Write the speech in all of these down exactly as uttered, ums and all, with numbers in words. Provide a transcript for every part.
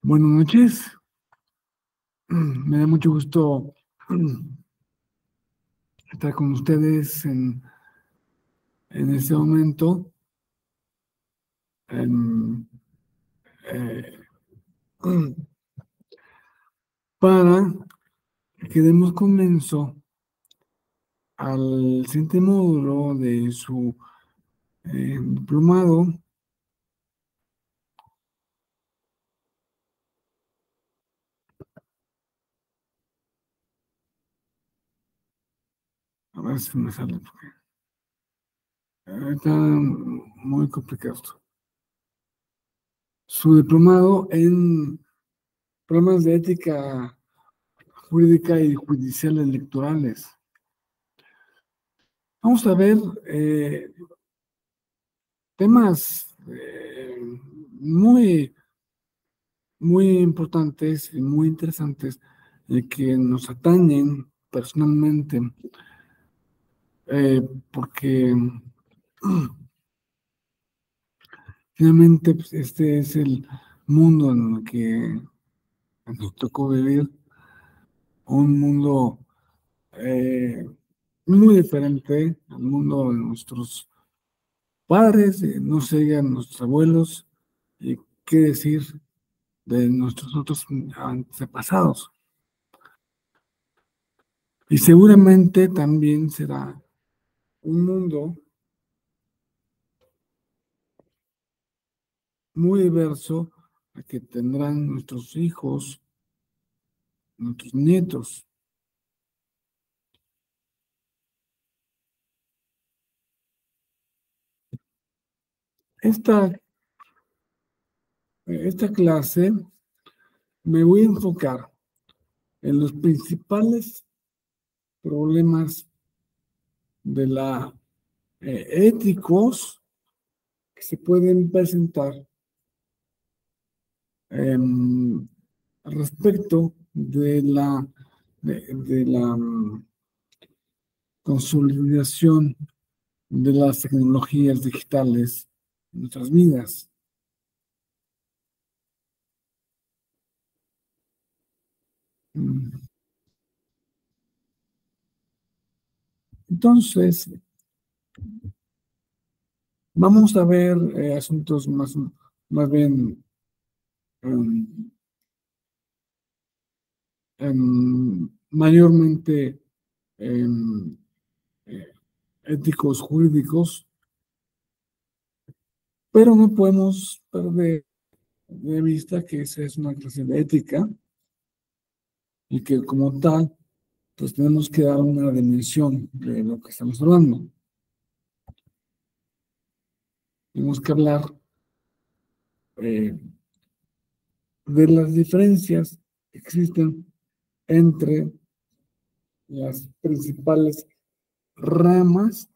Buenas noches. Me da mucho gusto estar con ustedes en, en este momento. em, eh, para que demos comienzo al siguiente módulo de su eh, diplomado a ver si me sale porque eh, está muy complicado esto. Su diplomado en problemas de ética jurídica y judicial electorales. Vamos a ver eh, temas eh, muy, muy importantes y muy interesantes eh, que nos atañen personalmente, eh, porque finalmente pues, este es el mundo en el que nos tocó vivir, un mundo eh, muy diferente al mundo de nuestros padres, eh, no se digan nuestros abuelos, y qué decir de nuestros otros antepasados. Y seguramente también será un mundo muy diverso al que tendrán nuestros hijos, nuestros nietos. Esta, esta clase me voy a enfocar en los principales problemas de la eh, éticos que se pueden presentar em, respecto de la, de, de la mm, consolidación de las tecnologías digitales en nuestras vidas. Mm. Entonces, vamos a ver eh, asuntos más, más bien em, em, mayormente em, eh, éticos, jurídicos, pero no podemos perder de vista que esa es una clase de ética y que como tal, pues tenemos que dar una dimensión de lo que estamos hablando. Tenemos que hablar eh, de las diferencias que existen entre las principales ramas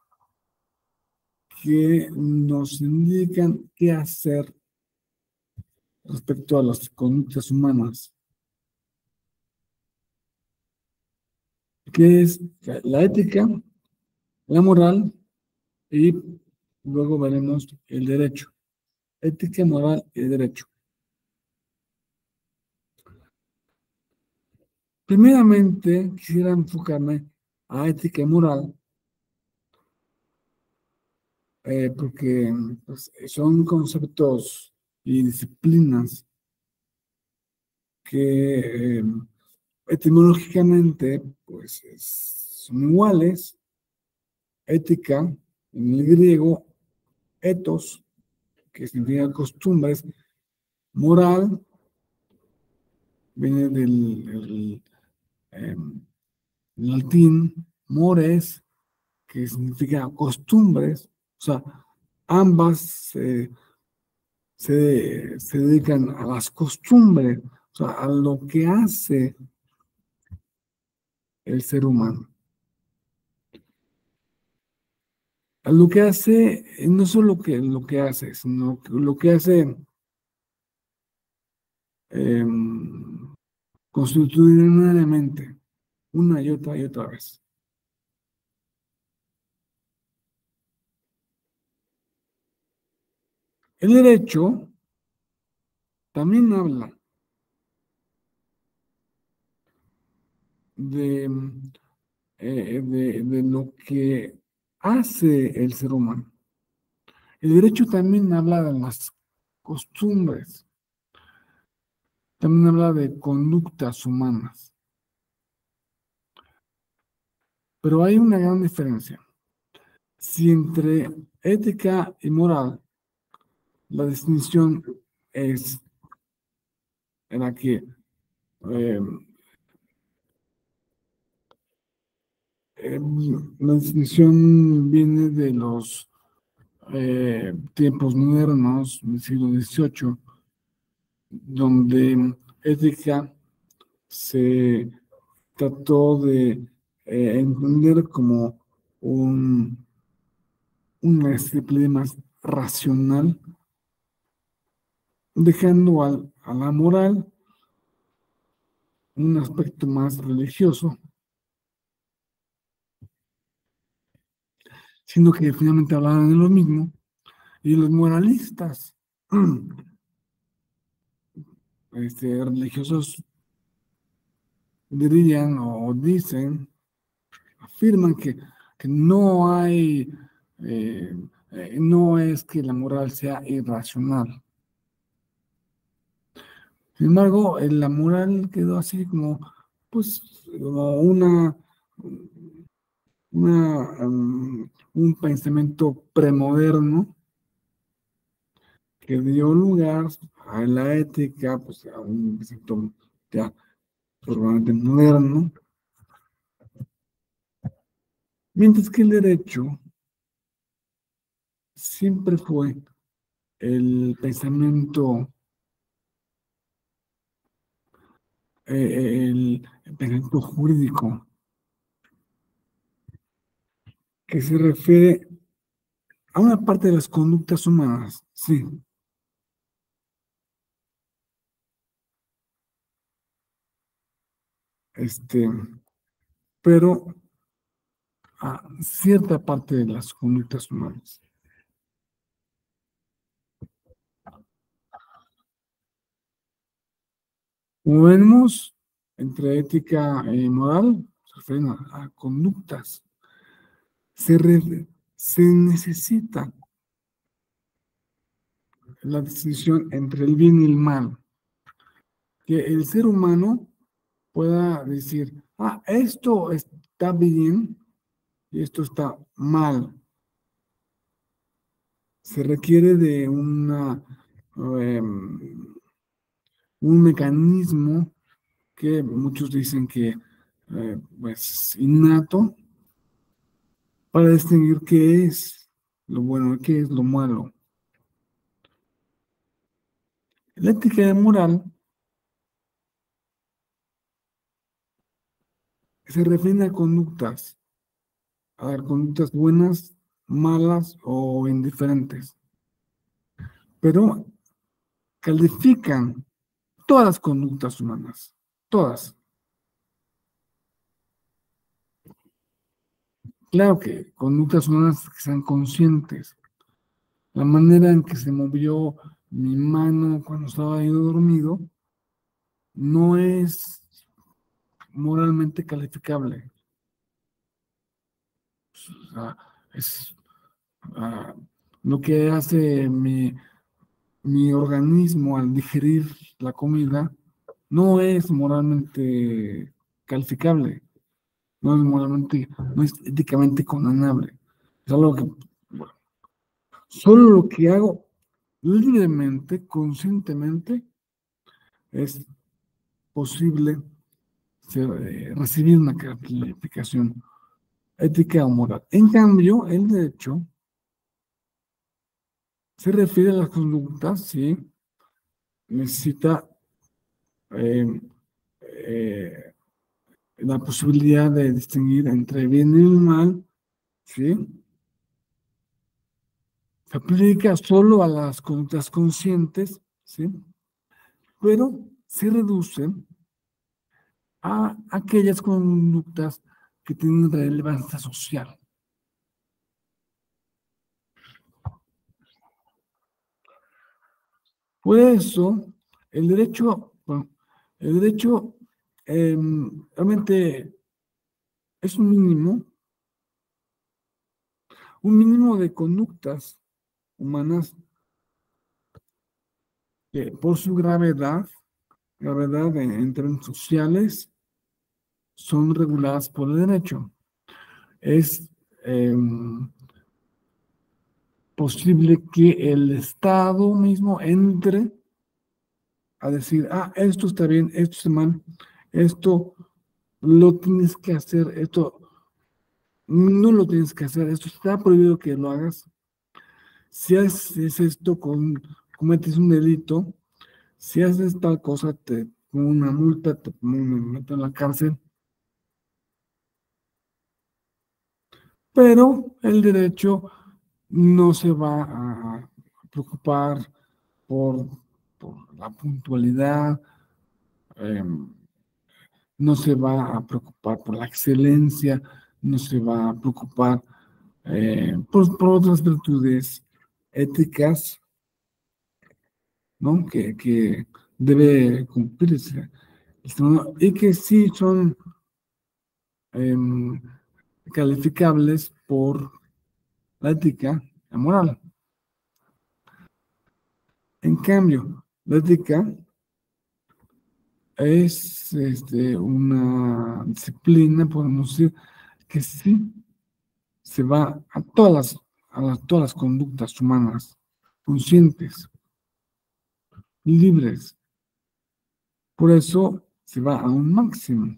que nos indican qué hacer respecto a las conductas humanas, que es la ética, la moral y luego veremos el derecho. Ética, moral y derecho. Primeramente, quisiera enfocarme a ética y moral, eh, porque pues, son conceptos y disciplinas que eh, etimológicamente pues, es- son iguales. Ética, en el griego, ethos, que significa costumbres, moral, viene del, del, eh, latín, mores, que significa costumbres, o sea, ambas eh, se, se dedican a las costumbres, o sea, a lo que hace el ser humano. A lo que hace, eh, no solo que, lo que hace, sino que lo que hace eh, constitucionalmente, una y otra y otra vez. El derecho también habla de, eh, de, de lo que hace el ser humano. El derecho también habla de las costumbres, también habla de conductas humanas, pero hay una gran diferencia. Si entre ética y moral, la distinción es en la que eh, eh, la distinción viene de los eh, tiempos modernos del siglo dieciocho, donde ética se trató de eh, entender como un, una disciplina más racional, dejando al, a la moral un aspecto más religioso, sino que finalmente hablaban de lo mismo, y los moralistas este, religiosos dirían o dicen, afirman que, que no hay, eh, eh, no es que la moral sea irracional. Sin embargo, eh, la moral quedó así como, pues, como una, una, um, un pensamiento premoderno que dio lugar a la ética, pues a un pensamiento ya probablemente moderno, mientras que el derecho siempre fue el pensamiento, eh, el, el pensamiento jurídico que se refiere a una parte de las conductas humanas, sí, este, pero a cierta parte de las conductas humanas. Como vemos, entre ética y moral, se refieren a, a conductas. Se, re, se necesita la distinción entre el bien y el mal. Que el ser humano pueda decir, ah, esto está bien y esto está mal. Se requiere de una, um, un mecanismo que muchos dicen que eh, pues innato para distinguir qué es lo bueno y qué es lo malo. La ética y moral se refiere a conductas, a ver, conductas buenas, malas o indiferentes, pero califican todas las conductas humanas, todas. Claro que conductas humanas que sean conscientes. La manera en que se movió mi mano cuando estaba yo dormido no es moralmente calificable. O sea, es uh, lo que hace mi, mi organismo al digerir la comida no es moralmente calificable, no es moralmente, no es éticamente condenable. Es algo que, bueno, solo lo que hago libremente, conscientemente, es posible ser, eh, recibir una calificación ética o moral. En cambio, el derecho se refiere a las conductas, sí, necesita eh, eh, la posibilidad de distinguir entre bien y mal, sí, se aplica solo a las conductas conscientes, sí, pero se reduce a aquellas conductas que tienen relevancia social. Por eso, el derecho, bueno, el derecho eh, realmente es un mínimo, un mínimo de conductas humanas que por su gravedad, gravedad en, en términos sociales, son reguladas por el derecho. Es eh, posible que el Estado mismo entre a decir, ah, esto está bien, esto está mal, esto lo tienes que hacer, esto no lo tienes que hacer, esto está prohibido que lo hagas. Si haces esto, con, cometes un delito, si haces tal cosa, te pongo una multa, te meto en la cárcel. Pero el derecho no se va a preocupar por, por la puntualidad, eh, no se va a preocupar por la excelencia, no se va a preocupar eh, por, por otras virtudes éticas, ¿no? Que, que debe cumplirse. Y que sí son eh, calificables por la ética, la moral. En cambio, la ética es este, una disciplina, podemos decir, que sí se va a todas las, a las, todas las conductas humanas, conscientes, libres. Por eso se va a un máximo.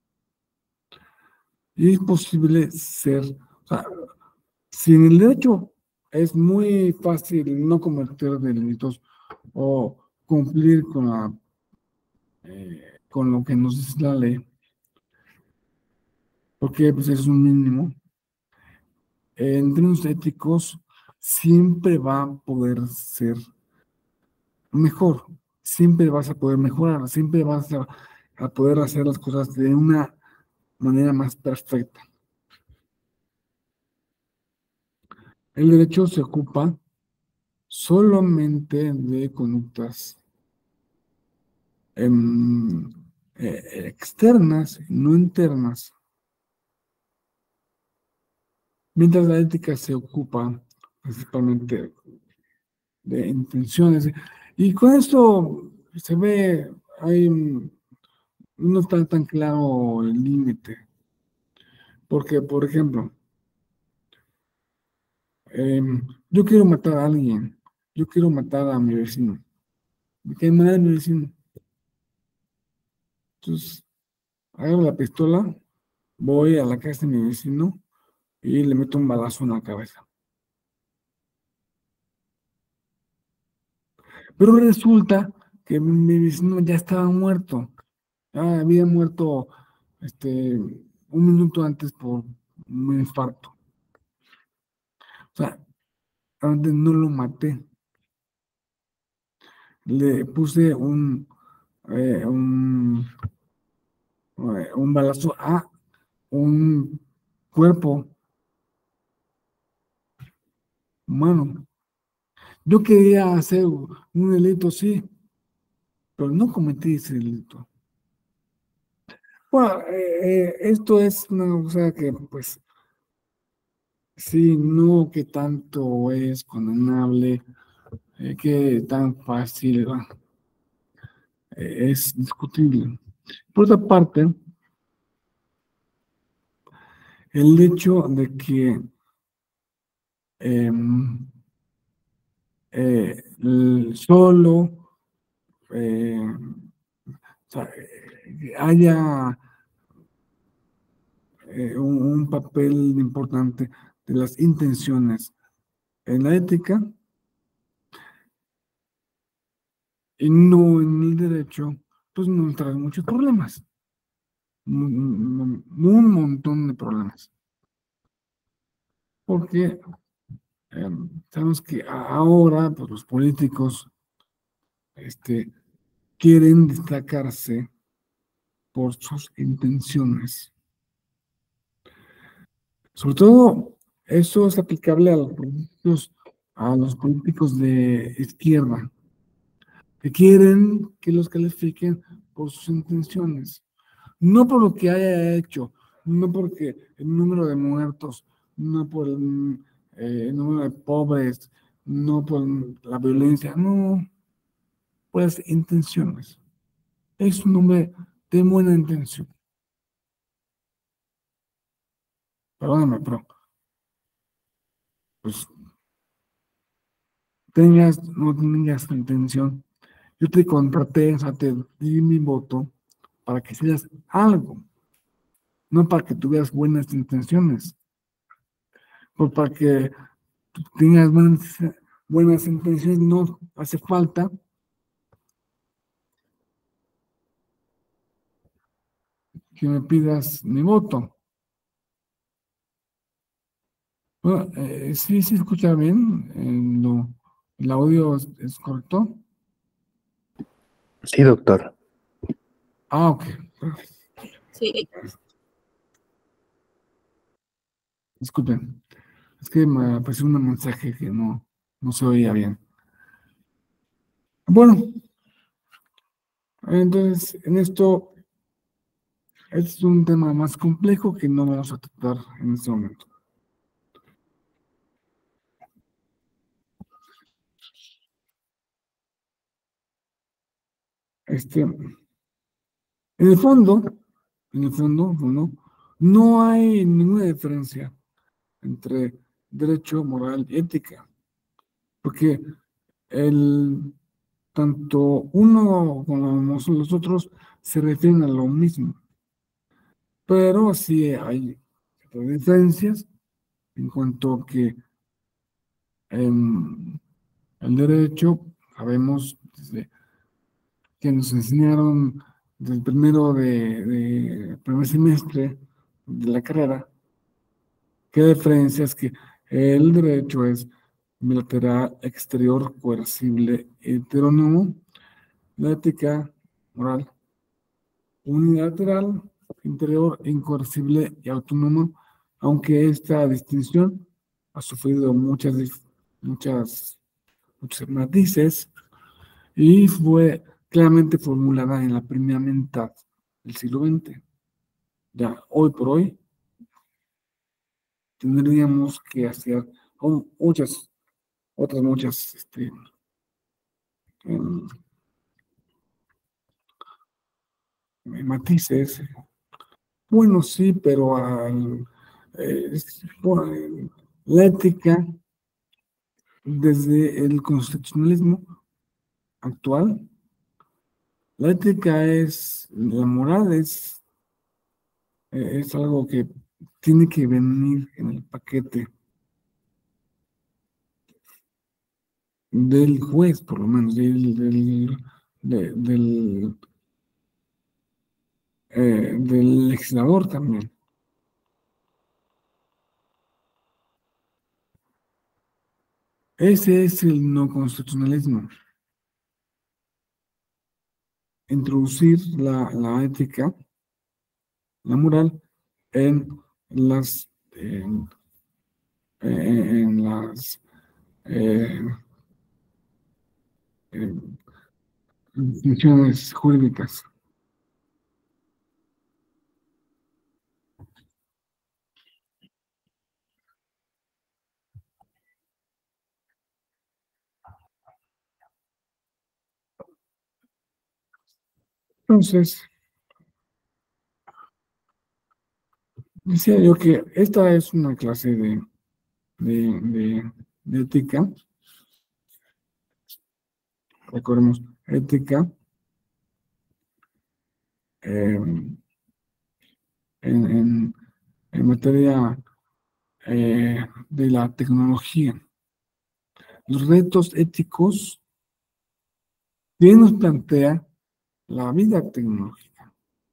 Y es posible ser, o sea, si en el derecho es muy fácil no cometer delitos o cumplir con, la, eh, con lo que nos dice la ley, porque pues, es un mínimo, en términos éticos siempre va a poder ser mejor, siempre vas a poder mejorar, siempre vas a, a poder hacer las cosas de una manera más perfecta. El derecho se ocupa solamente de conductas eh, eh, externas, no internas, mientras la ética se ocupa principalmente de intenciones. Y con esto se ve, hay, no está tan claro el límite, porque, por ejemplo, eh, yo quiero matar a alguien, yo quiero matar a mi vecino, me cae mal mi vecino. Entonces, agarro la pistola, voy a la casa de mi vecino y le meto un balazo en la cabeza. Pero resulta que mi vecino ya estaba muerto, ya había muerto este, un minuto antes por un infarto. O sea, realmente no lo maté. Le puse un, eh, un, eh, un balazo a un cuerpo humano. Yo quería hacer un delito, sí, pero no cometí ese delito. Bueno, eh, eh, esto es una cosa que, pues, sí, no que tanto es condenable, eh, que tan fácil va, eh, es discutible. Por otra parte, el hecho de que em, eh, el solo eh, o sea, eh, haya eh, un, un papel importante de las intenciones en la ética y no en el derecho, pues nos trae muchos problemas, un, un- un montón de problemas. Porque eh, sabemos que ahora pues, los políticos este, quieren destacarse por sus intenciones. Sobre todo, eso es aplicable a los políticos, a los políticos de izquierda, que quieren que los califiquen por sus intenciones. no por lo que haya hecho, no porque el número de muertos, no por el, eh, el número de pobres, no por la violencia, no, por las intenciones. Es un hombre de buena intención. Perdóname, pero pues tengas, no tengas intención. Yo te contraté, o sea, te di mi voto para que hicieras algo, no para que tuvieras buenas intenciones, o para que tengas buenas, buenas intenciones, no hace falta que me pidas mi voto. Bueno, eh, sí, sí escucha bien, eh, lo, el audio es, es correcto. Sí, doctor. Ah, ok. Sí. Disculpen, es que me apareció un mensaje que no, no se oía bien. Bueno, entonces en esto es un tema más complejo que no vamos a tratar en este momento. Este, en el fondo, en el fondo, no, no hay ninguna diferencia entre derecho, moral y ética, porque el, tanto uno como los otros se refieren a lo mismo, pero sí hay ciertas diferencias en cuanto a que en el derecho sabemos desde que nos enseñaron del primero de, de primer semestre de la carrera, qué diferencia es que el derecho es bilateral, exterior, coercible, heterónomo, la ética moral, unilateral, interior, incoercible y autónomo, aunque esta distinción ha sufrido muchas, muchas, muchos matices y fue claramente formulada en la primera mitad del siglo veinte. Ya hoy por hoy tendríamos que hacer muchas, otras muchas este, em, matices. Bueno, sí, pero al, eh, es- bueno, la ética desde el constitucionalismo actual, la ética es, la moral es, eh, es algo que tiene que venir en el paquete del juez, por lo menos, del, del, de- del, eh, del legislador también. Ese es el no constitucionalismo. Introducir la, la ética, la moral, en las, en, en las eh, eh, instituciones jurídicas. Entonces, decía yo que esta es una clase de, de, de, de ética, recordemos, ética eh, en, en, en materia eh, de la tecnología. Los retos éticos que nos plantea la vida tecnológica.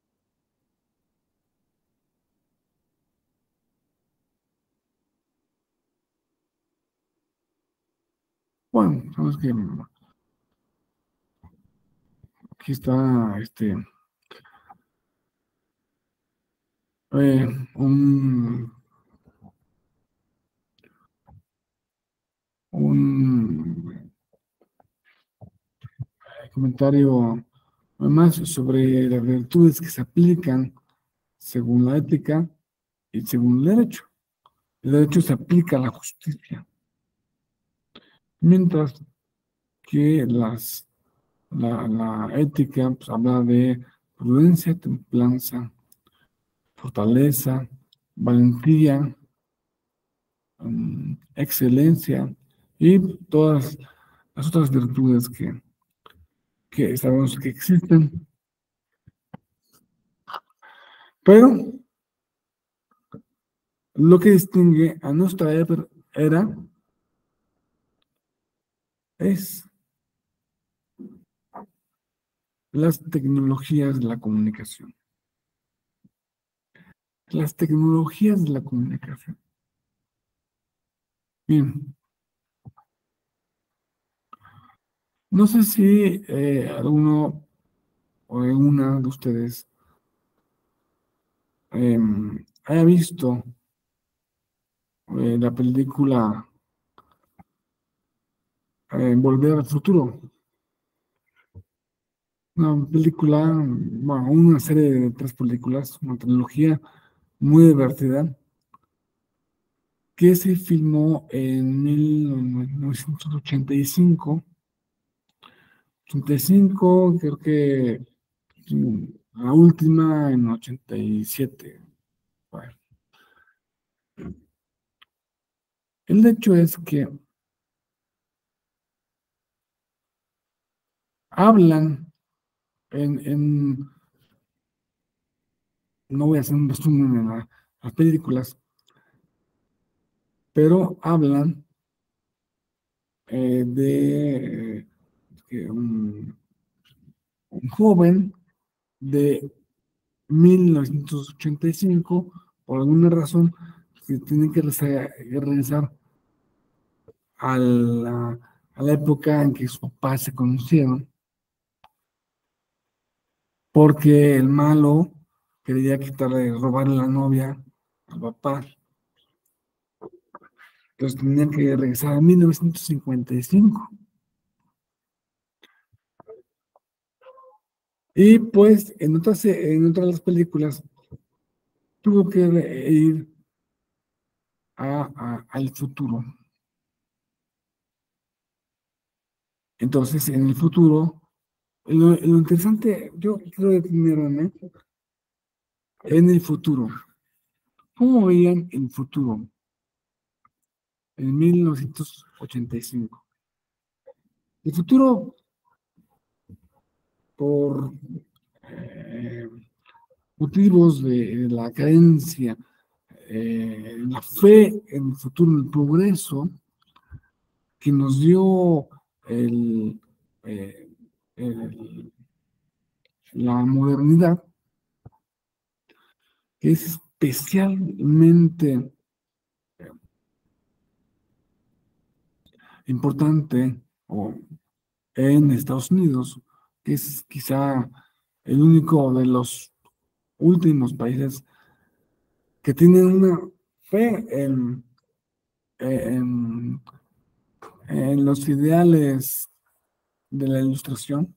Bueno, sabes que aquí está este, eh, un, un comentario Además, sobre las virtudes que se aplican según la ética y según el derecho. El derecho se aplica a la justicia, mientras que las, la, la ética pues, habla de prudencia, templanza, fortaleza, valentía, um, excelencia y todas las otras virtudes que, que sabemos que existen. Pero lo que distingue a nuestra era es las tecnologías de la comunicación. Las tecnologías de la comunicación. Bien. No sé si eh, alguno o una de ustedes eh, haya visto eh, la película eh, Volver al Futuro. Una película, bueno, una serie de tres películas, una trilogía muy divertida, que se filmó en mil novecientos ochenta y cinco. ochenta y cinco, creo que mm, la última en ochenta y siete. Bueno, el hecho es que hablan en, en no voy a hacer un resumen en la- las películas, pero hablan eh, de eh, que un, un joven de mil novecientos ochenta y cinco, por alguna razón, que tiene que reza- que regresar a la, a la época en que sus papás se conocieron, porque el malo quería quitarle, robarle la novia al papá. Entonces tenían que regresar a mil novecientos cincuenta y cinco. Y pues en otras, en otras de las películas tuvo que ir a, a- al futuro. Entonces, en el futuro, lo, lo interesante, yo quiero detenerme en el futuro. ¿Cómo veían el futuro en mil novecientos ochenta y cinco? El futuro, por eh, motivos de, de la creencia, eh, la fe en el futuro, el progreso que nos dio el, eh, el- la modernidad, que es especialmente importante o, en Estados Unidos, que es quizá el único de los últimos países que tienen una fe en, en, en los ideales de la ilustración.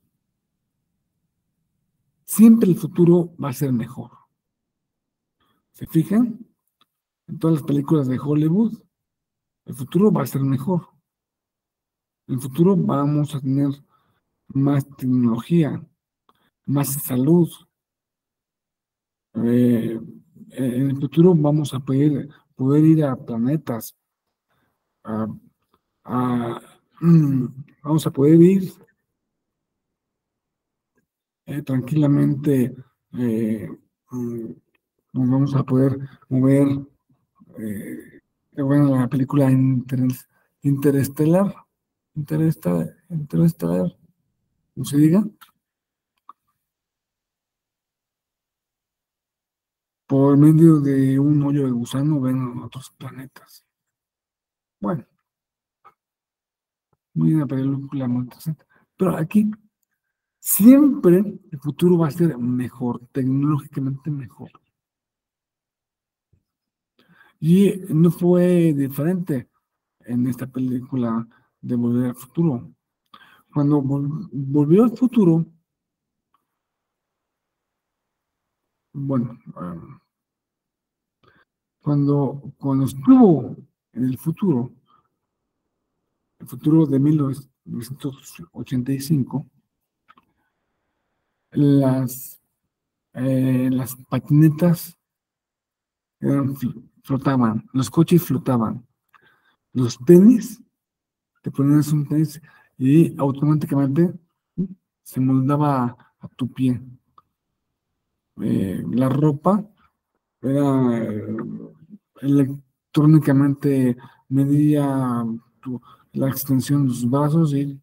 Siempre el futuro va a ser mejor. ¿Se fijan? En todas las películas de Hollywood, el futuro va a ser mejor. En el futuro vamos a tener más tecnología, más salud. Eh, en el futuro vamos a poder, poder ir a planetas, a, a, mm, vamos a poder ir eh, tranquilamente, eh, mm, nos vamos a poder mover. Eh, eh, bueno, la película Inter- Interestelar, Interestelar, Interestelar, no se diga, por medio de un hoyo de gusano ven otros planetas. Bueno, muy una película muy interesante. Pero aquí siempre el futuro va a ser mejor, tecnológicamente mejor. Y no fue diferente en esta película de Volver al Futuro. Cuando vol- volvió al futuro, bueno, um, cuando, cuando estuvo en el futuro, el futuro de mil novecientos ochenta y cinco, las, eh, las patinetas eran, flotaban, los coches flotaban, los tenis, te ponías un tenis y automáticamente se moldaba a tu pie. Eh, la ropa era eh, electrónicamente medía tu- la extensión de sus brazos y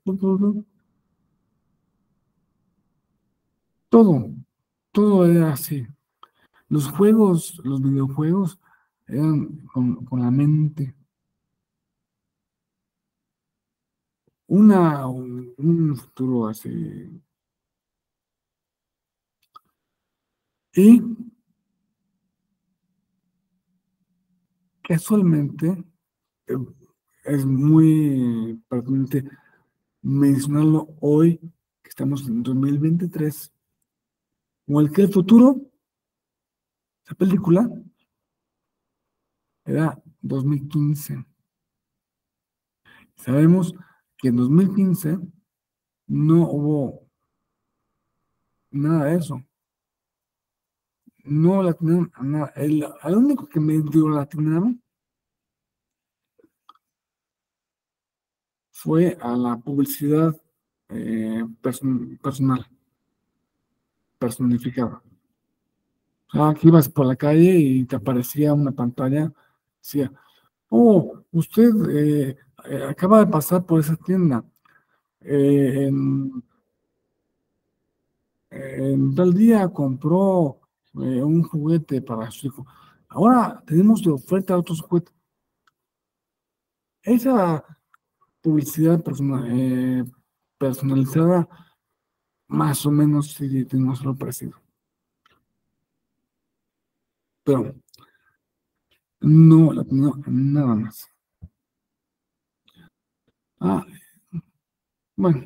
todo, todo era así. Los juegos, los videojuegos eran con, con la mente. Una, un, un futuro así. Y casualmente eh, es muy pertinente mencionarlo hoy, que estamos en dos mil veintitrés, o el que el futuro, esa película, era dos mil quince. Sabemos que en dos mil quince no hubo nada de eso. No la atinaron a nada. El, al único que me dio la atinaron fue a la publicidad eh, person- personal, personificada. O sea, que ibas por la calle y te aparecía una pantalla, decía, oh, usted eh, eh, acaba de pasar por esa tienda. eh, en, en tal día compró eh, un juguete para su hijo. Ahora tenemos de oferta otros juguetes. Esa publicidad persona- eh, personalizada, más o menos sí tenemos algo parecido. Pero no la tengo nada más. Ah, bueno,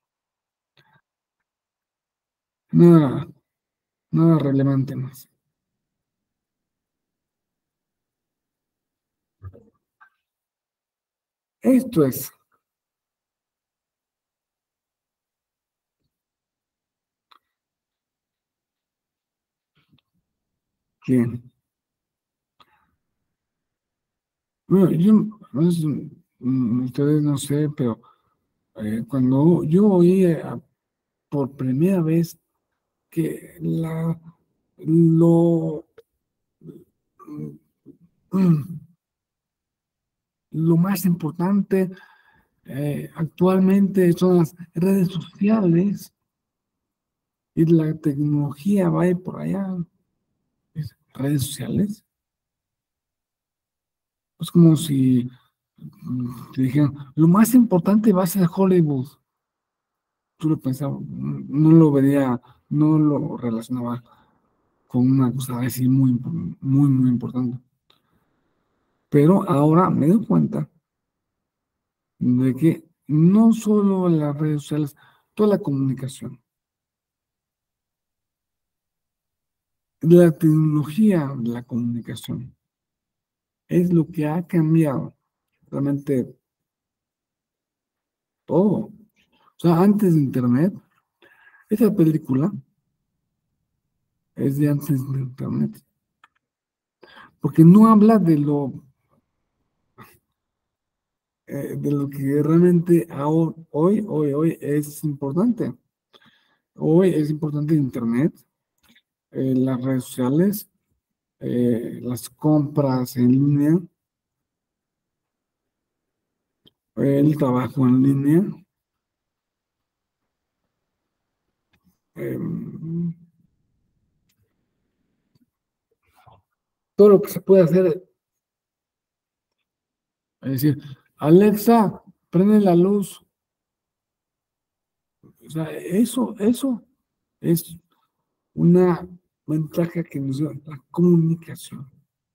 nada, nada relevante más. Esto es que, bueno, yo, no sé, mm, ustedes no sé, pero eh, cuando yo oí eh, por primera vez que la, lo, mm, lo más importante eh, actualmente son las redes sociales y la tecnología va a ir por allá. Es redes sociales. Es como si mm, te dijeran, lo más importante va a ser Hollywood. Tú lo pensabas, mm, no lo vería, no lo relacionaba con una cosa así muy, muy, muy importante. Pero ahora me doy cuenta de que no solo las redes sociales, toda la comunicación, la tecnología de la comunicación es lo que ha cambiado realmente todo. O sea, antes de Internet, esa película es de antes de Internet, porque no habla de lo, eh, de lo que realmente ahora, hoy, hoy, hoy es importante. Hoy es importante Internet, eh, las redes sociales, eh, las compras en línea, el trabajo en línea, eh, todo lo que se puede hacer. Es decir, Alexa, prende la luz. O sea, eso, eso es una ventaja que nos da la comunicación.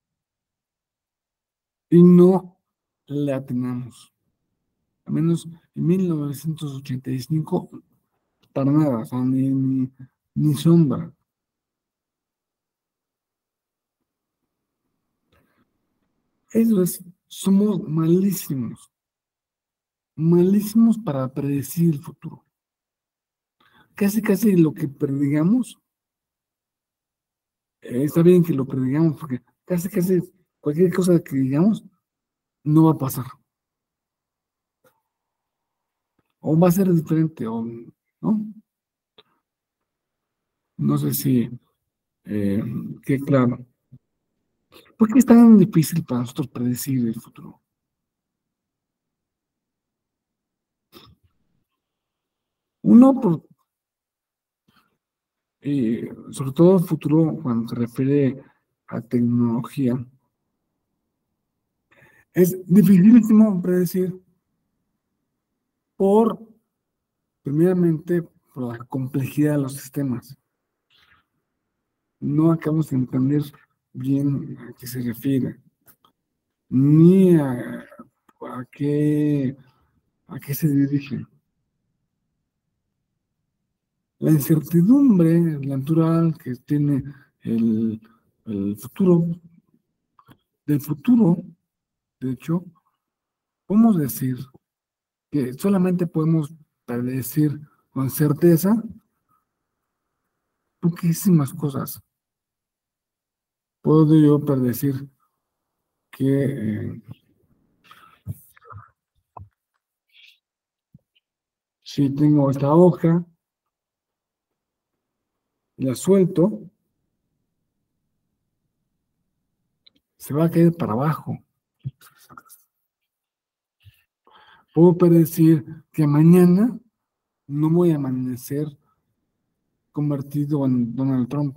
Y no la tenemos. Al menos en mil novecientos ochenta y cinco, para nada, o sea, ni, ni, ni sombra. Eso es, somos malísimos, malísimos para predecir el futuro. Casi, casi lo que predigamos, eh, está bien que lo predigamos, porque casi, casi cualquier cosa que digamos no va a pasar. O va a ser diferente, o no. No sé si eh, qué claro. ¿Por qué es tan difícil para nosotros predecir el futuro? Uno, por, eh, sobre todo el futuro cuando se refiere a tecnología, es dificilísimo predecir por, primeramente, por la complejidad de los sistemas. No acabamos de entender bien a qué se refiere, ni a, a qué, a qué se dirige. La incertidumbre natural que tiene el, el futuro, del futuro, de hecho, podemos decir que solamente podemos predecir con certeza poquísimas cosas. Puedo yo predecir que eh, si tengo esta hoja, la suelto, se va a caer para abajo. Puedo predecir que mañana no voy a amanecer convertido en Donald Trump.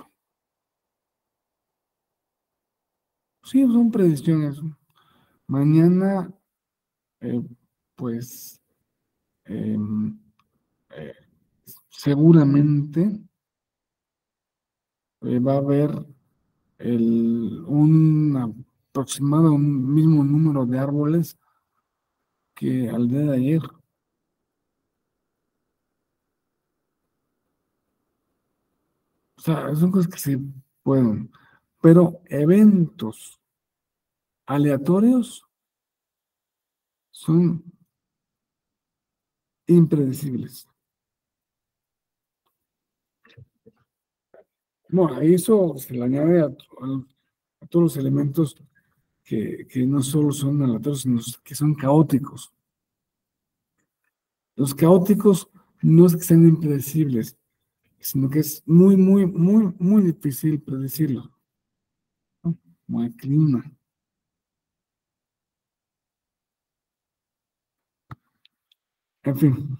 Sí, son predicciones. Mañana, eh, pues, eh, eh, seguramente eh, va a haber el, un aproximado, un mismo número de árboles que al día de ayer. O sea, son cosas que se pueden. Pero eventos aleatorios son impredecibles. Bueno, a eso se le añade a, a- a todos los elementos que, que no solo son aleatorios, sino que son caóticos. Los caóticos no es que sean impredecibles, sino que es muy, muy, muy, muy difícil predecirlo, ¿no? Como el clima. En fin,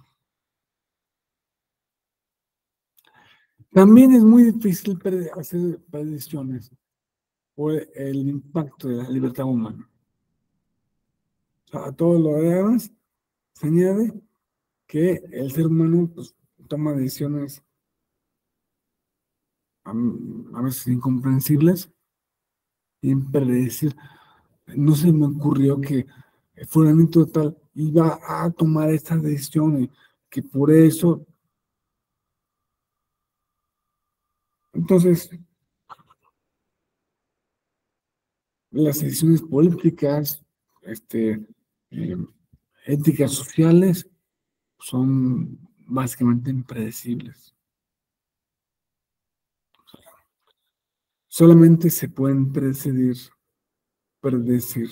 también es muy difícil pre- hacer predicciones por el impacto de la libertad humana. O sea, a todo lo demás se añade que el ser humano pues, toma decisiones a, a veces incomprensibles, impredecibles. No se me ocurrió que fulanito tal iba a tomar esta decisión y que por eso. Entonces, las decisiones políticas, este, eh, éticas sociales, son básicamente impredecibles. Solamente se pueden predecir, predecir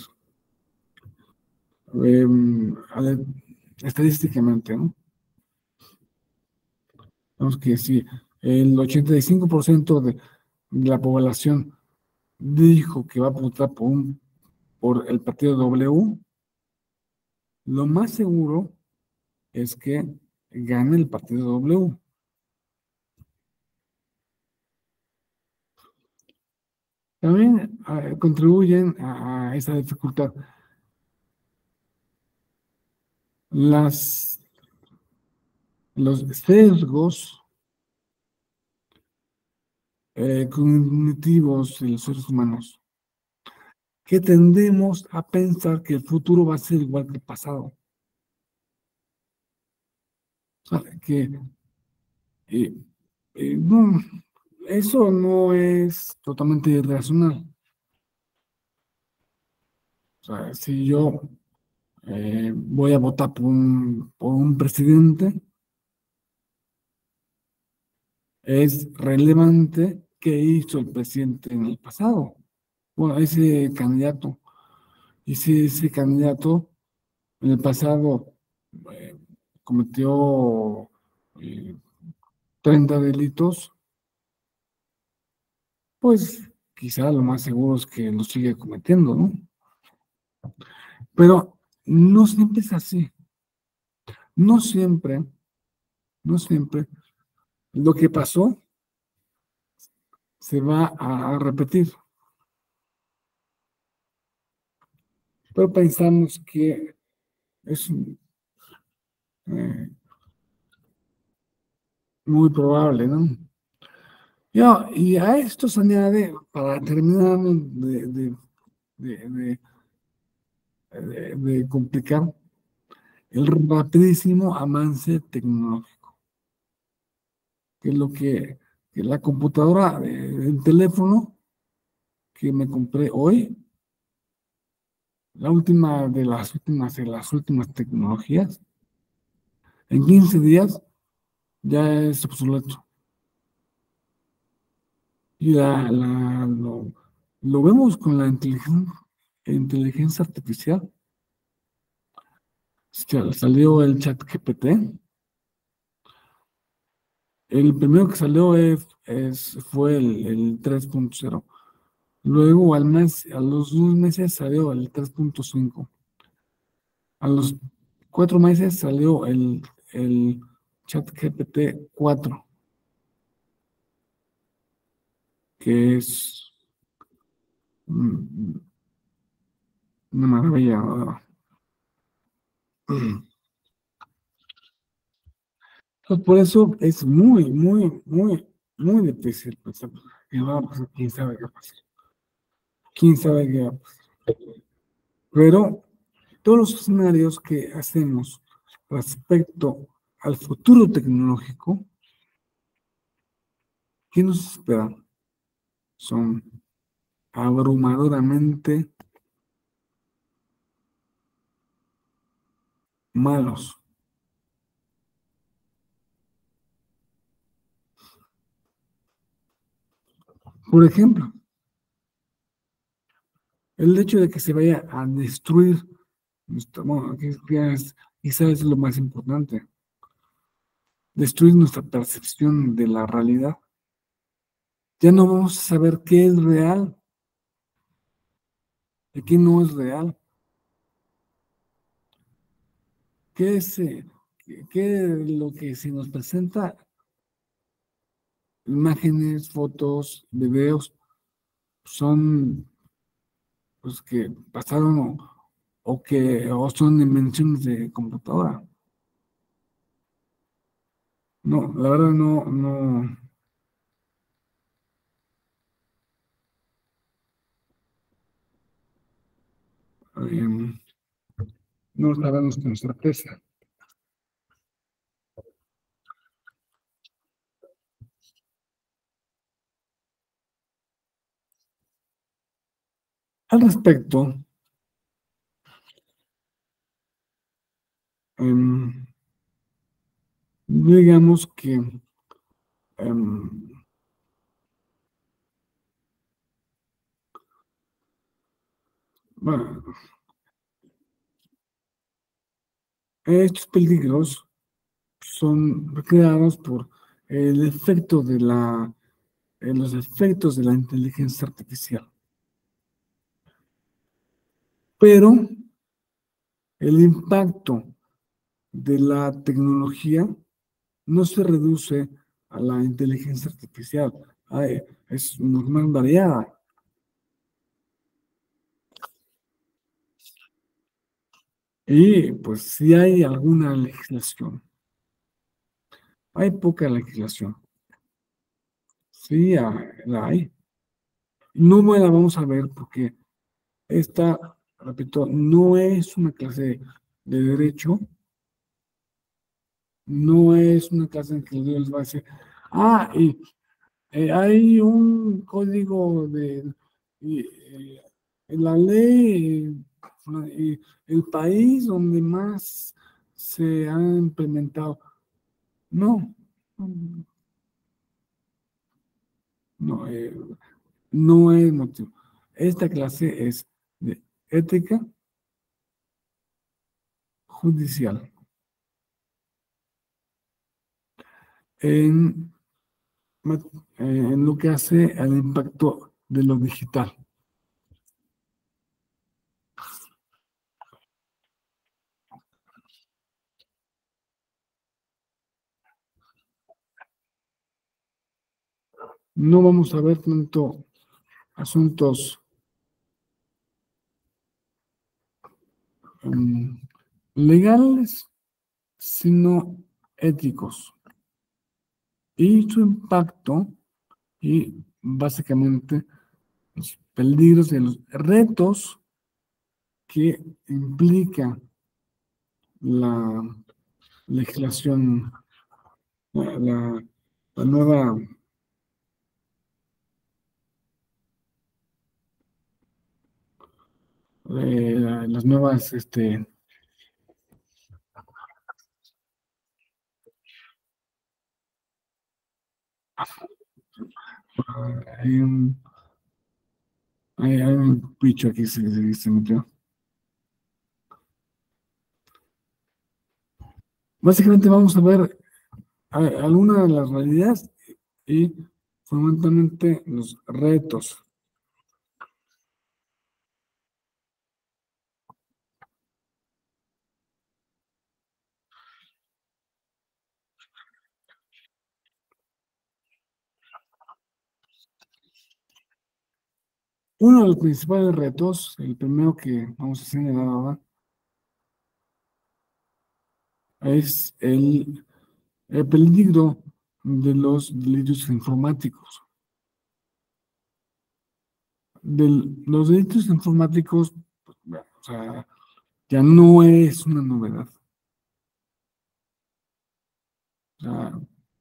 eh, estadísticamente, ¿no? Vemos que si el ochenta y cinco por ciento de la población dijo que va a votar por, un, por el partido W, lo más seguro es que gane el partido W. También uh, contribuyen a, a esa dificultad las, los sesgos eh, cognitivos de los seres humanos, que tendemos a pensar que el futuro va a ser igual que el pasado. O sea, que eh, eh, no, eso no es totalmente irracional. O sea, si yo eh, voy a votar por un, por un presidente, es relevante qué hizo el presidente en el pasado. Bueno, ese candidato, y si ese candidato en el pasado eh, cometió eh, treinta delitos, pues quizá lo más seguro es que lo sigue cometiendo, ¿no? Pero no siempre es así. No siempre, no siempre lo que pasó se va a repetir. Pero pensamos que es eh, muy probable, ¿no? Ya, y a esto se añade, para terminar de, de, de, de, de- de complicar, el rapidísimo avance tecnológico, que es lo que, que la computadora, eh, el teléfono que me compré hoy, la última de las últimas, de las últimas tecnologías, en quince días ya es obsoleto. Y la, la- lo, lo vemos con la inteligencia, inteligencia artificial. Sal- Salió el chat G P T. El primero que salió es, es- fue el, el tres punto cero. Luego al mes, a los dos meses salió el tres punto cinco. A los cuatro meses salió el, el chat G P T cuatro, que es mm, una maravilla, ¿verdad? Pues por eso es muy, muy, muy, muy difícil pensar que va a pasar, quién sabe qué va a pasar. Quién sabe qué va a pasar. Pero todos los escenarios que hacemos respecto al futuro tecnológico, ¿qué nos espera? Son abrumadoramente malos. Por ejemplo, el hecho de que se vaya a destruir, nuestra, bueno, que- que es- quizás es lo más importante, destruir nuestra percepción de la realidad. Ya no vamos a saber qué es real y qué no es real. ¿Qué es, eh, qué, qué es lo que se nos presenta? Imágenes, fotos, videos, son pues que pasaron o, o que o son invenciones de computadora. No, la verdad no, no, em, no sabemos con certeza. Al respecto, em, digamos que em, bueno, estos peligros son creados por el efecto de la, eh, los efectos de la inteligencia artificial. Pero el impacto de la tecnología no se reduce a la inteligencia artificial. Ay, es mucho más variada. Y pues si hay alguna legislación, hay poca legislación. Sí, ah, la hay. No me la vamos a ver porque esta, repito, no es una clase de derecho, no es una clase en que les va a decir, ah, y eh, hay un código de, y, eh, en la ley y el país donde más se ha implementado. No, no, eh, no es motivo. Esta clase es de ética judicial en, en lo que hace al impacto de lo digital. No vamos a ver tanto asuntos um, legales, sino éticos. Y su impacto y básicamente los peligros y los retos que implica la legislación, la, la, la nueva eh, la- las nuevas este hay un, hay, hay un bicho aquí se, se, se metió. Básicamente vamos a ver a- algunas de las realidades y fundamentalmente los retos. Uno de los principales retos, el primero que vamos a señalar ahora, es el, el peligro de los delitos informáticos. De los delitos informáticos, pues, bueno, o sea, ya no es una novedad. O sea,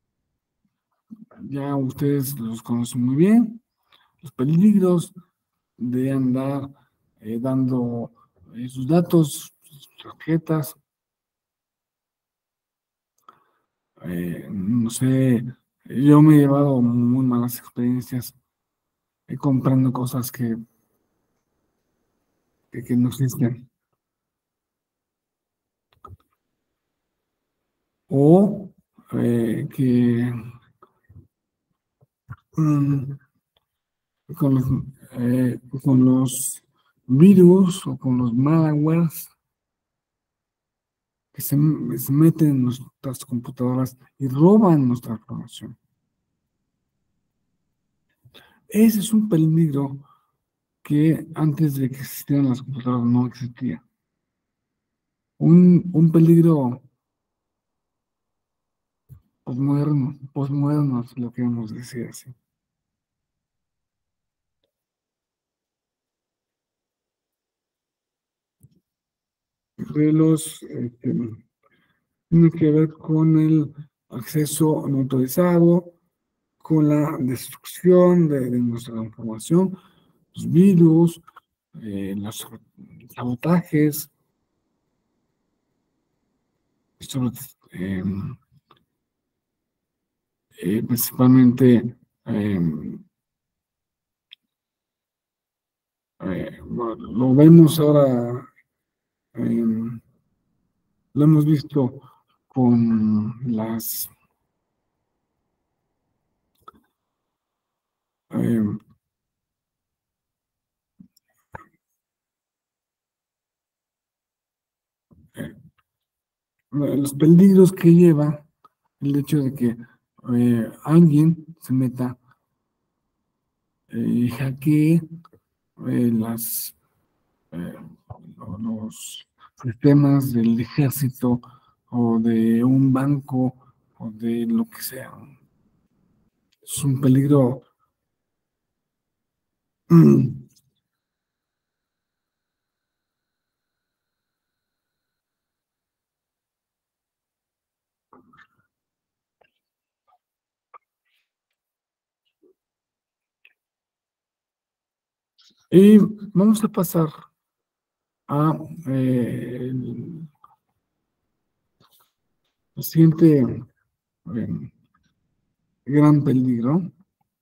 ya ustedes los conocen muy bien, los peligros de andar eh, dando eh, sus datos, sus tarjetas, eh, no sé, yo me he llevado muy malas experiencias eh, comprando cosas que, que, que no existen. O eh, que mm, con los, eh, con los virus o con los malwares que se, se meten en nuestras computadoras y roban nuestra información. Ese es un peligro que antes de que existieran las computadoras no existía. Un, un peligro posmoderno, posmoderno, si lo queremos decir así. De los este, tiene que ver con el acceso no autorizado, con la destrucción de, de nuestra información, los virus, eh, los sabotajes, sobre, eh, eh, principalmente eh, eh, bueno, lo vemos ahora, eh, lo hemos visto con las eh, eh, los peligros que lleva el hecho de que eh, alguien se meta eh, y hackee eh, las, eh, los sistemas del ejército o de un banco o de lo que sea. Es un peligro. mm, Y vamos a pasar a eh, el siguiente eh, gran peligro,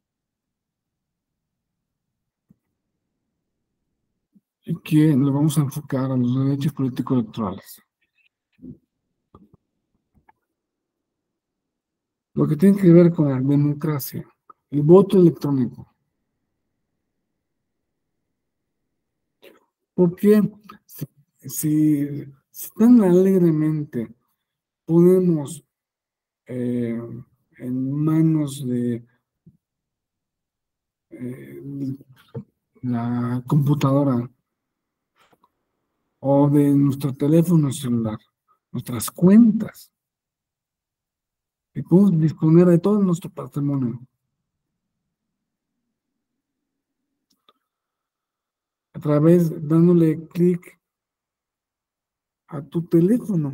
y que nos vamos a enfocar a los derechos políticos electorales. Lo que tiene que ver con la democracia, el voto electrónico. Porque si, si, si tan alegremente ponemos eh, en manos de eh, la computadora o de nuestro teléfono celular, nuestras cuentas, y podemos disponer de todo nuestro patrimonio a través, dándole clic a tu teléfono.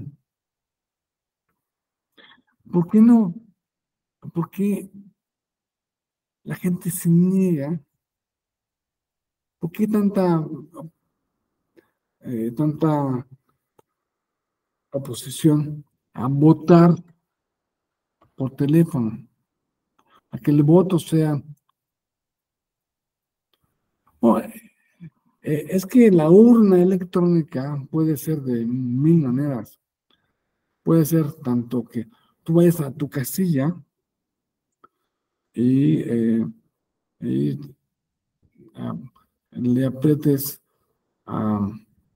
¿Por qué no? ¿Por qué la gente se niega? ¿Por qué tanta, eh, tanta oposición a votar por teléfono? A que el voto sea... Oh, eh, es que la urna electrónica puede ser de mil maneras. Puede ser tanto que tú vayas a tu casilla y, eh, y ah, le aprietes a,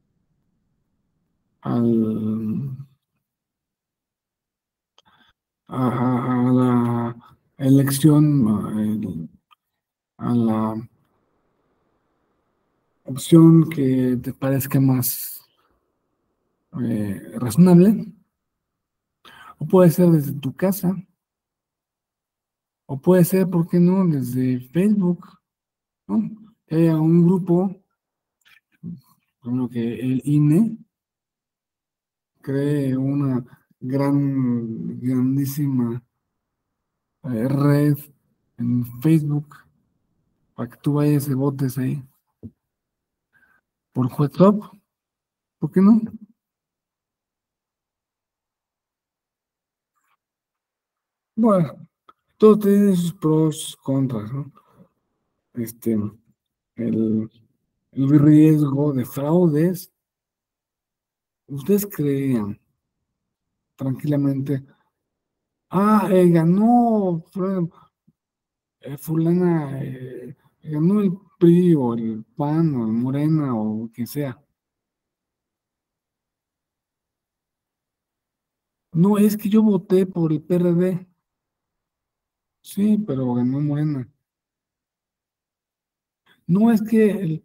al, a, a- a la elección, a, el- a la opción que te parezca más eh, razonable, o puede ser desde tu casa, o puede ser, ¿por qué no?, desde Facebook, ¿no? Que haya un grupo, como que el I N E cree una gran, grandísima eh, red en Facebook para que tú vayas y votes ahí. Por WhatsApp, ¿por qué no? Bueno, todo tiene sus pros, contras, ¿no? Este, el, el riesgo de fraudes, ustedes creían tranquilamente, ah, eh, ganó fue, eh, fulana, eh, ganó el P R I o el P A N o el Morena o quien sea. No, es que yo voté por el P R D. Sí, pero ganó Morena. No es que, el,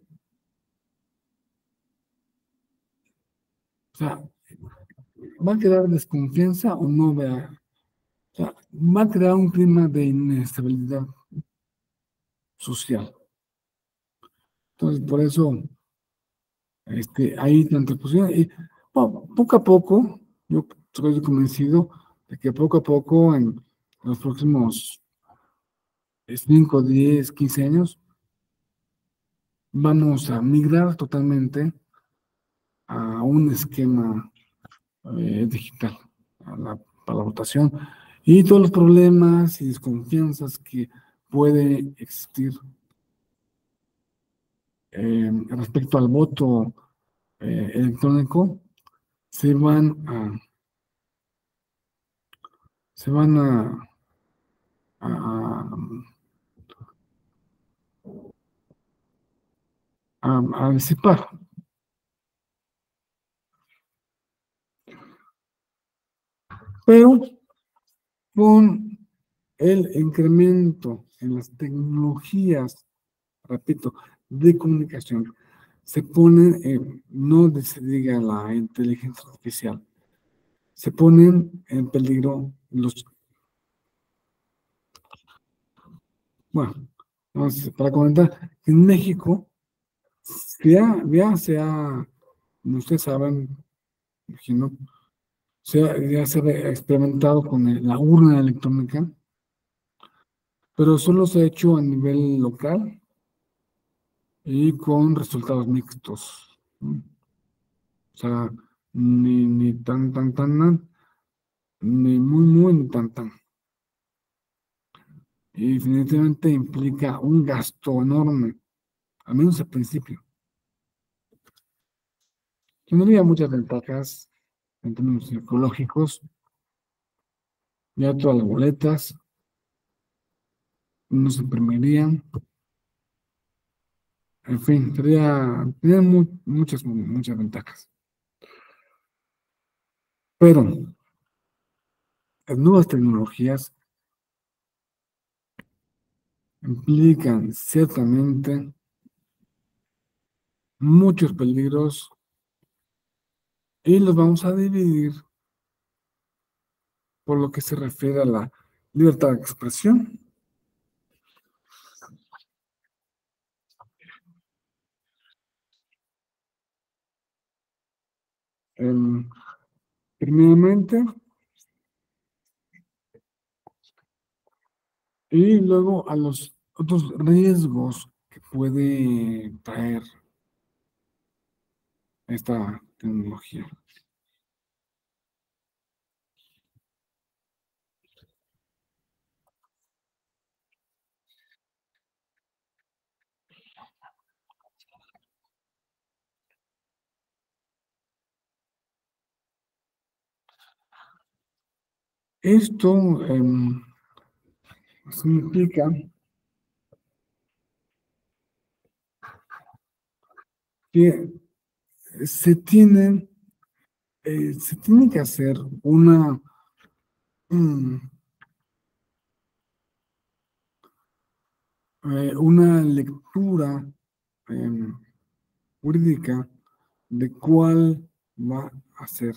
o sea, va a crear desconfianza o no va, o sea, va a crear un clima de inestabilidad social. Entonces, por eso, este, hay tanta posibilidad. Y po- poco a poco, yo estoy convencido de que poco a poco, en los próximos cinco, diez, quince años, vamos a migrar totalmente a un esquema eh, digital, a la, para la votación, y todos los problemas y desconfianzas que puede existir eh, respecto al voto eh, electrónico se van a se van a, a, a, a disipar. Pero con el incremento en las tecnologías, repito, de comunicación, se ponen, eh, no se diga la inteligencia artificial, se ponen en peligro los... Bueno, vamos, para comentar, en México ya, ya se ha, como ustedes saben, imagino, se ha- ya se ha experimentado con el- la urna electrónica, pero solo se ha hecho a nivel local y con resultados mixtos, ¿no? O sea, ni, ni tan, tan, tan, tan, ni muy, muy, ni tan, tan. Y definitivamente implica un gasto enorme, al menos al principio. Tendría muchas ventajas en términos psicológicos, ya todas las boletas no se imprimirían, en fin, tendría, tendría mu- muchas, muchas ventajas. Pero las nuevas tecnologías implican ciertamente muchos peligros y los vamos a dividir por lo que se refiere a la libertad de expresión. Em, primeramente, y luego a los otros riesgos que puede traer esta tecnología. Esto em, significa que se tiene, eh, se tiene que hacer una, mm, eh, una lectura em, jurídica de cuál va a ser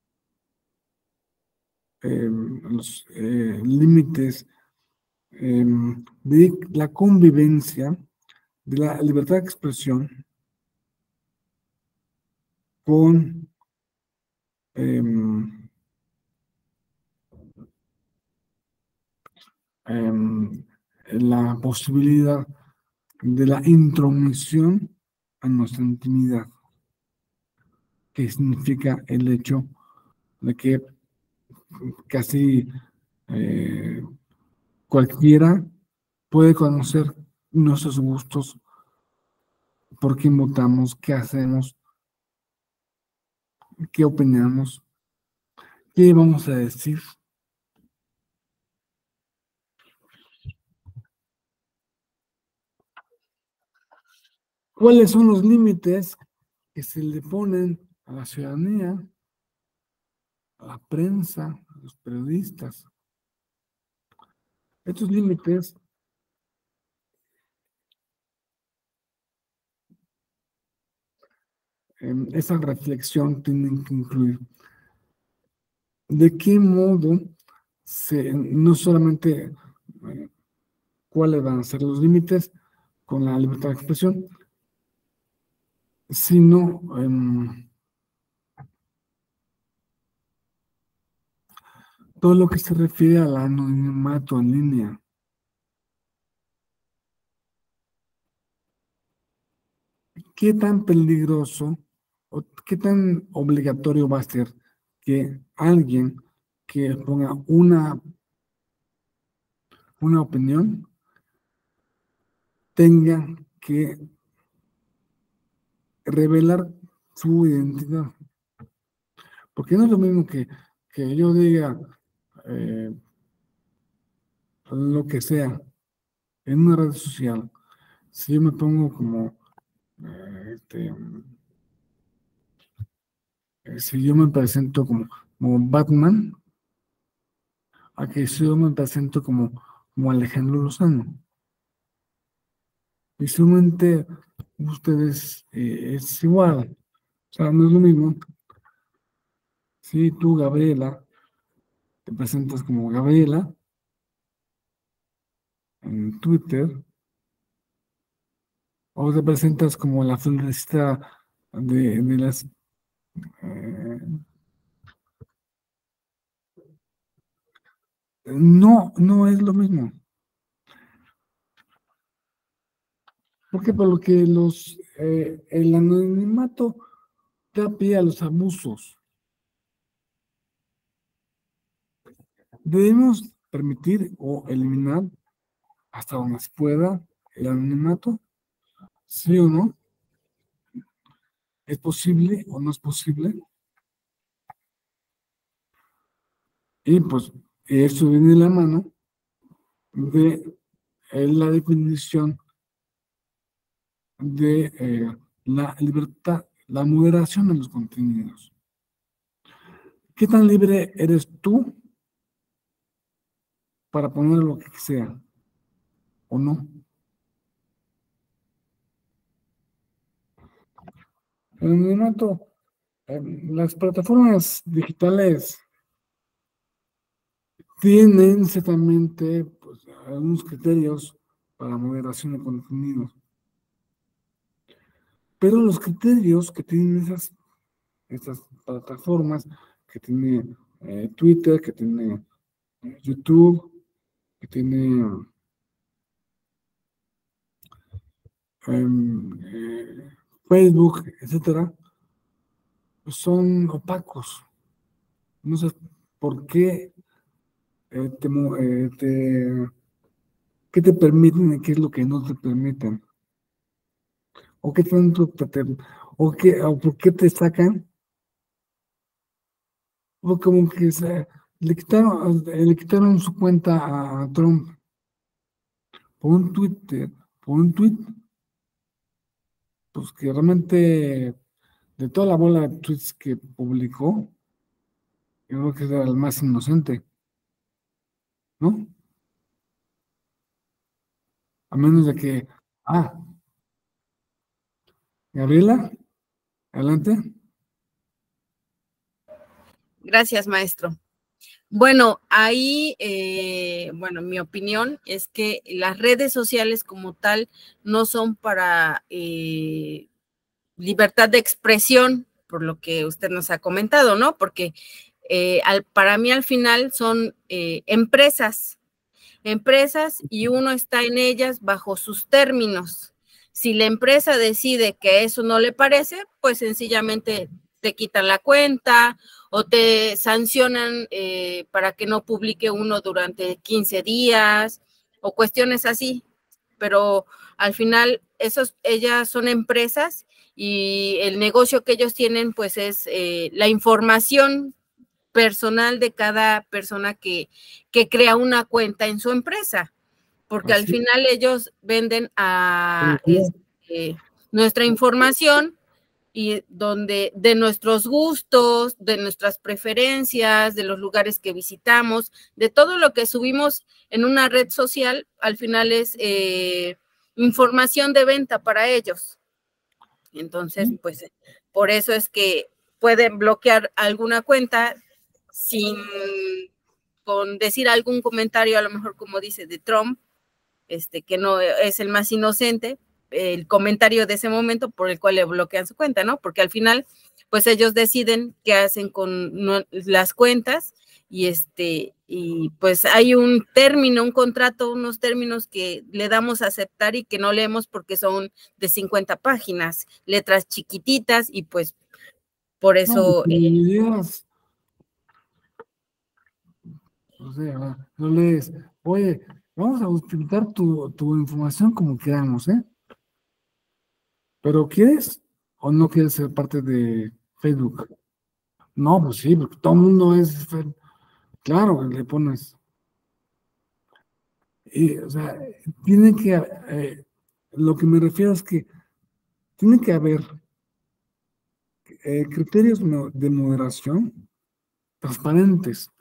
em, los eh, límites em, de la convivencia, de la libertad de expresión con em, em, la posibilidad de la intromisión a nuestra intimidad, que significa el hecho de que casi eh, cualquiera puede conocer nuestros gustos, por qué votamos, qué hacemos, qué opinamos, qué vamos a decir. ¿Cuáles son los límites que se le ponen a la ciudadanía, a la prensa, a los periodistas? Estos límites en esa reflexión tienen que incluir de qué modo se, no solamente eh, cuáles van a ser los límites con la libertad de expresión, sino em, todo lo que se refiere al anonimato en línea. ¿Qué tan peligroso o qué tan obligatorio va a ser que alguien que ponga una, una opinión tenga que revelar su identidad? Porque no es lo mismo que, que yo diga eh, lo que sea en una red social. Si yo me pongo como, eh, este, eh, si yo me presento como, como Batman, a que si yo me presento como, como Alejandro Lozano. Y seguramente ustedes eh, es igual. O sea, no es lo mismo. Si tú, Gabriela, te presentas como Gabriela en Twitter, o te presentas como la florecita de, de las... eh, no, no es lo mismo. Porque por lo que los, eh, el anonimato da pie a los abusos. Debemos permitir o eliminar hasta donde se pueda el anonimato, ¿sí o no? ¿Es posible o no es posible? Y pues eso viene de la mano de eh, la definición de eh, la libertad, la moderación de los contenidos. ¿Qué tan libre eres tú para poner lo que sea o no? El anonimato, eh, las plataformas digitales tienen ciertamente pues, algunos criterios para moderación de contenidos. Pero los criterios que tienen esas, esas plataformas, que tiene eh, Twitter, que tiene eh, YouTube, que tiene eh, Facebook, etcétera, pues son opacos. No sé por qué eh, te, eh, te, qué te permiten y qué es lo que no te permiten. O qué tanto te, te, o, qué, o por qué te sacan. O como que se, le, quitaron, le quitaron su cuenta a, a Trump por un Twitter, por un tweet, pues que realmente de toda la bola de tweets que publicó, yo creo que era el más inocente, ¿no? A menos de que, ah, Gabriela, adelante. Gracias, maestro. Bueno, ahí, eh, bueno, mi opinión es que las redes sociales como tal no son para eh, libertad de expresión, por lo que usted nos ha comentado, ¿no? Porque eh, al, para mí al final son eh, empresas, empresas y uno está en ellas bajo sus términos. Si la empresa decide que eso no le parece, pues sencillamente te quitan la cuenta o te sancionan eh, para que no publique uno durante quince días o cuestiones así. Pero al final, esos, ellas son empresas y el negocio que ellos tienen, pues es eh, la información personal de cada persona que, que crea una cuenta en su empresa, porque Así. al final ellos venden a este, nuestra información y donde de nuestros gustos, de nuestras preferencias, de los lugares que visitamos, de todo lo que subimos en una red social, al final es eh, información de venta para ellos. Entonces, pues, por eso es que pueden bloquear alguna cuenta sin con decir algún comentario, a lo mejor como dice de Trump, este, que no es el más inocente, el comentario de ese momento por el cual le bloquean su cuenta, ¿no? Porque al final, pues ellos deciden qué hacen con no, las cuentas y este, y pues hay un término, un contrato, unos términos que le damos a aceptar y que no leemos porque son de cincuenta páginas, letras chiquititas y pues por eso... No, eh, o sea, no lees, oye, vamos a utilizar tu, tu información como queramos, ¿eh? Pero ¿quieres o no quieres ser parte de Facebook? No, pues sí, porque todo el mundo es, claro, le pones. Y, o sea, tiene que, eh, lo que me refiero es que tiene que haber eh, criterios de moderación transparentes.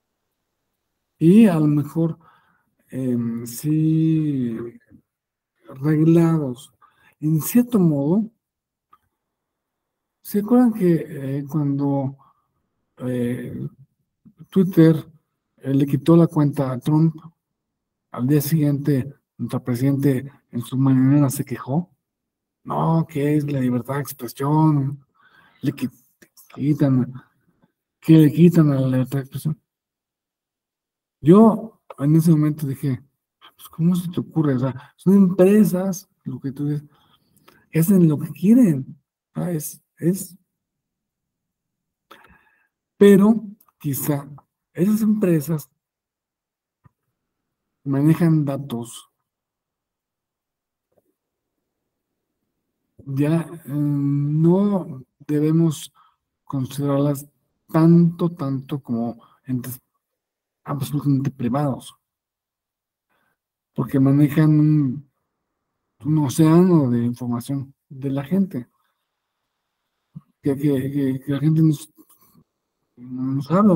Y a lo mejor eh, sí reglados. En cierto modo, ¿se acuerdan que eh, cuando eh, Twitter eh, le quitó la cuenta a Trump, al día siguiente nuestro presidente en su mañanera se quejó? No, que es la libertad de expresión, le quitan, que le quitan a la libertad de expresión. Yo en ese momento dije, pues, ¿cómo se te ocurre? O sea, son empresas, lo que tú dices, hacen lo que quieren. Ah, es, es Pero quizá esas empresas manejan datos ya eh, no debemos considerarlas tanto, tanto como entes absolutamente privados, porque manejan un, un océano de información de la gente, que, que, que, que la gente nos, no sabe.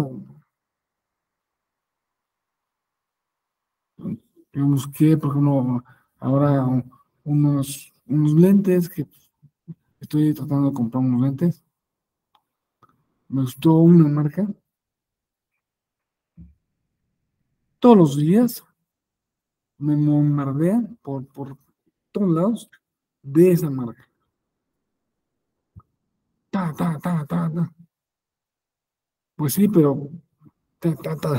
Digamos que, por ejemplo, ahora unos, unos lentes que estoy tratando de comprar unos lentes. Me gustó una marca. Todos los días me bombardean por, por todos lados de esa marca. Ta, ta, ta, ta, ta. Pues sí, pero ta, ta, ta.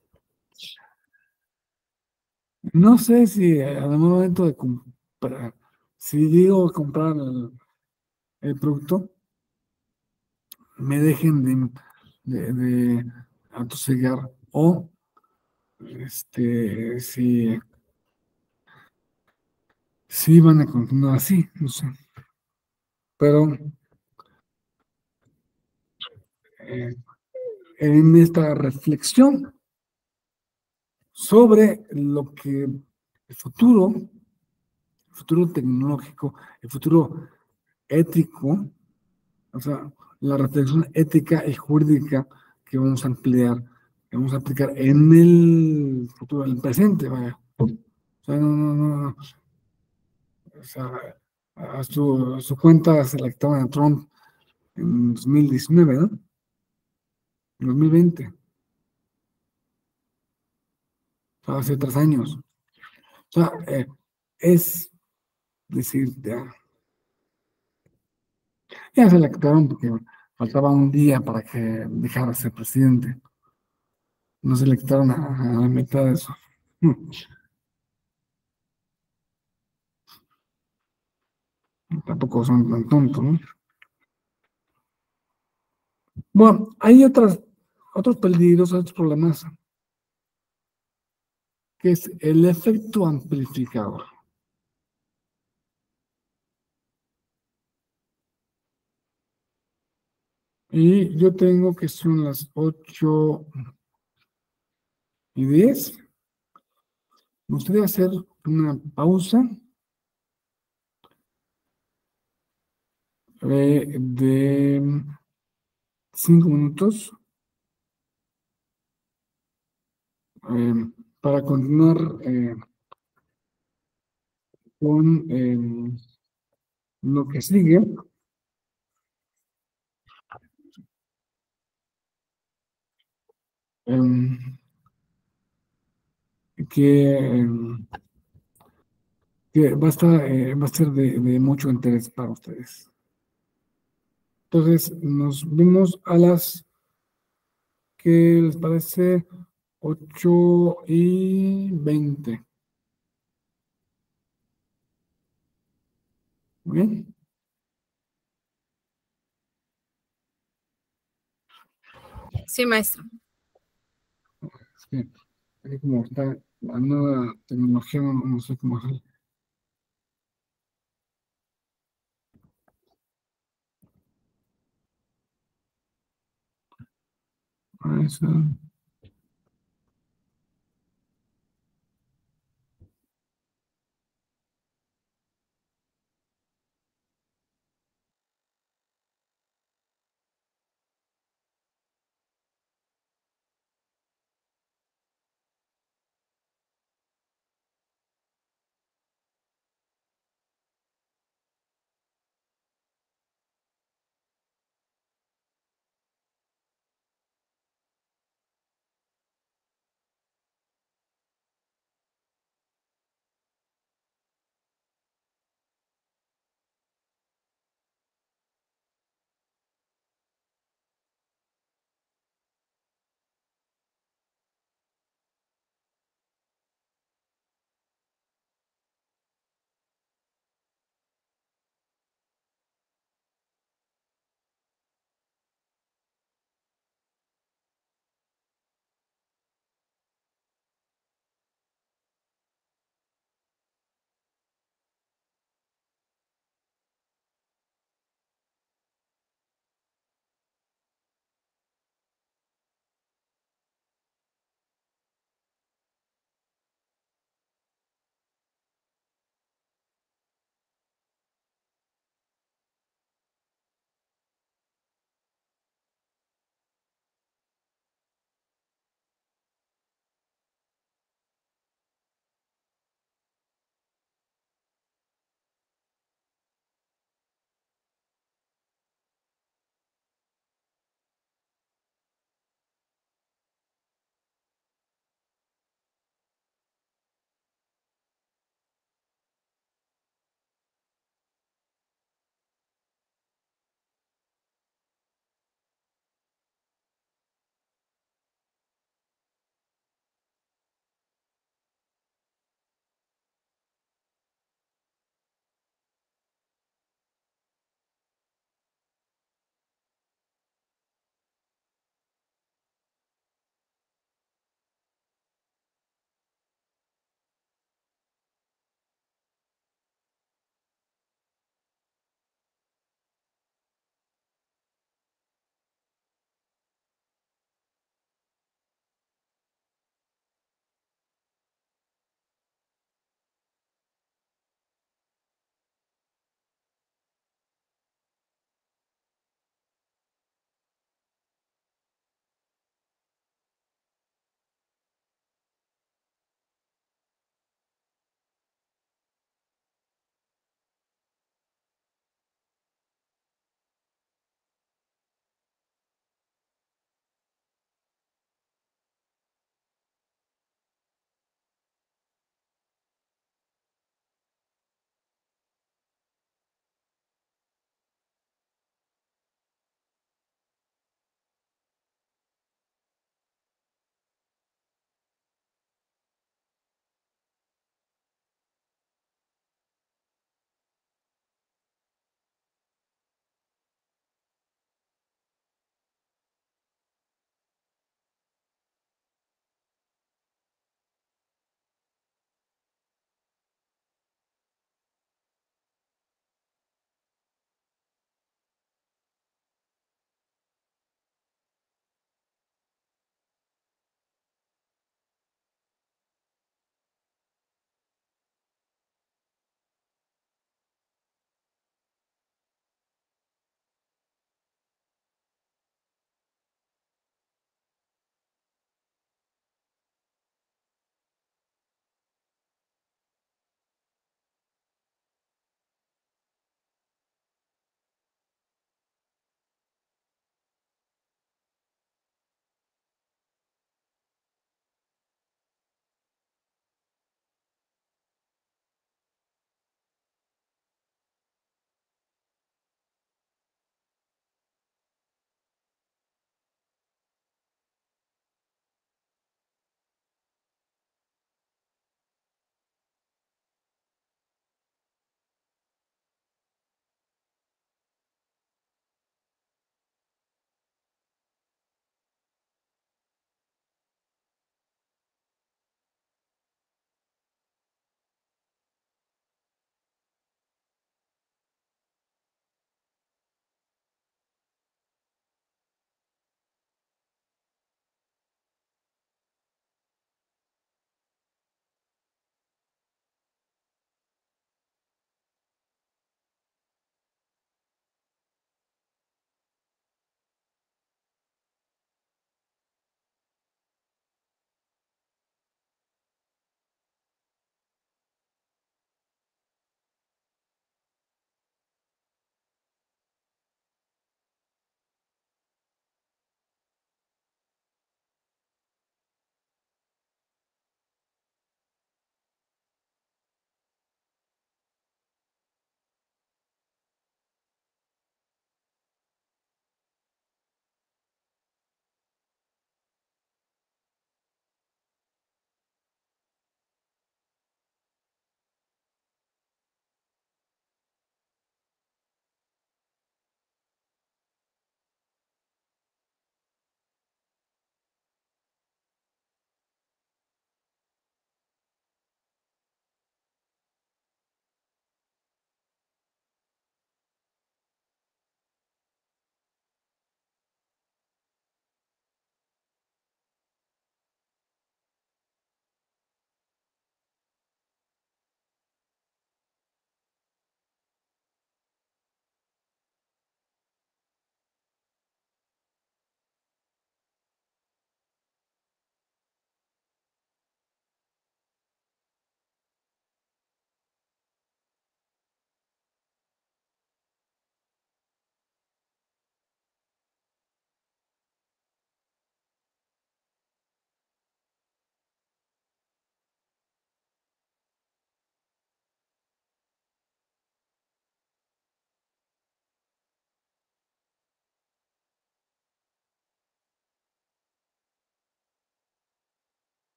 No sé si al momento de comprar, si digo comprar el, el producto, me dejen de, de, de atosegar o este, si, si van a continuar así, no sé. Pero eh, en esta reflexión sobre lo que el futuro, el futuro tecnológico, el futuro ético, o sea, la reflexión ética y jurídica que vamos a emplear, que vamos a aplicar en el futuro, en el presente, vaya. O sea, no, no, no, no. O sea, a su, a su cuenta se la quitaban a Trump en dos mil diecinueve, ¿no? En dos mil veinte, o sea, hace tres años. O sea, eh, es decir, ya, ya se la quitaron porque faltaba un día para que dejara de ser presidente. No se le quitaron a, a la mitad de eso. Hmm, Tampoco son tan tontos, ¿no? Bueno, hay otras, otros peligros, otros problemas, que es el efecto amplificador. Y yo tengo que son las ocho y diez. Me gustaría hacer una pausa eh, de cinco minutos eh, para continuar eh, con eh, lo que sigue, eh, que, eh, que va a estar, eh, va a ser de, de mucho interés para ustedes. Entonces, nos vemos a las, ¿qué les parece? Ocho y veinte. Muy bien. Sí, maestro. Es que aquí como está la nueva tecnología, no, no sé cómo hacer. Ah, eso.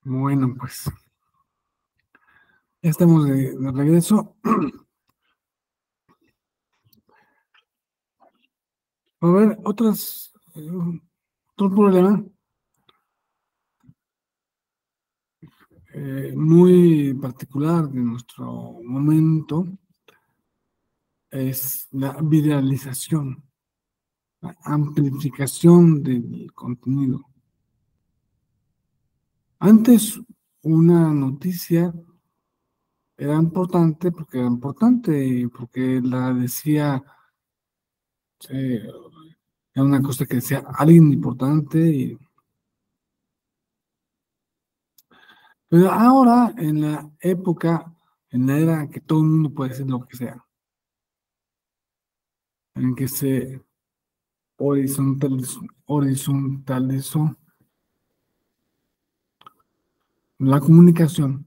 Bueno, pues ya estamos de, de regreso. A ver, otras, eh, otro problema eh, muy particular de nuestro momento es la viralización, la amplificación del contenido. Antes, una noticia era importante porque era importante y porque la decía, eh, era una cosa que decía alguien importante. Y, pero ahora, en la época, en la era que todo el mundo puede decir lo que sea, en que se horizontalizó, horizontalizó la comunicación,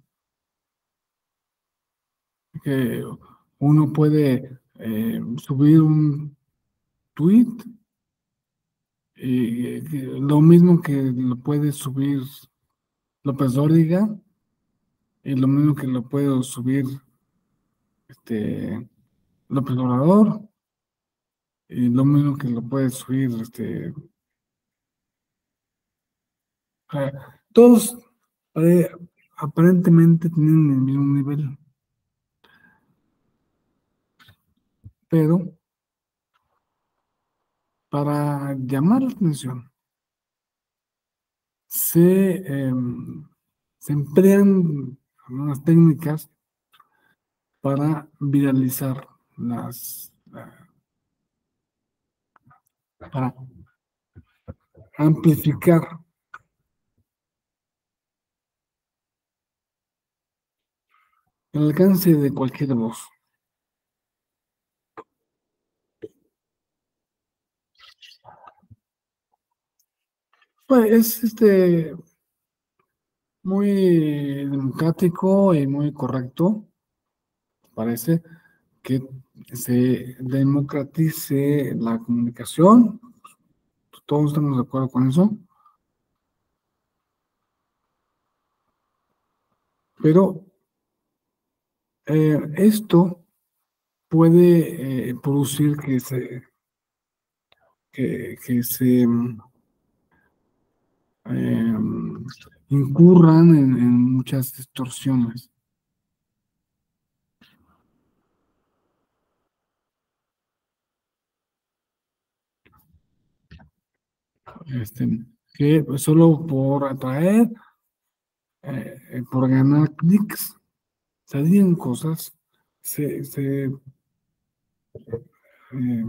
que uno puede eh, subir un tweet y eh, que lo mismo que lo puede subir López Dóriga y lo mismo que lo puede subir este López Obrador y lo mismo que lo puede subir este o sea, todos eh, aparentemente tienen el mismo nivel, pero para llamar la atención se, eh, se emplean algunas técnicas para viralizar las, para amplificar el alcance de cualquier voz. Pues es este muy democrático y muy correcto, parece, que se democratice la comunicación. Todos estamos de acuerdo con eso. Pero eh, esto puede eh, producir que se, que, que se eh, incurran en, en muchas distorsiones. Este, que pues, solo por atraer, eh, por ganar clics, se digan cosas, se, se eh,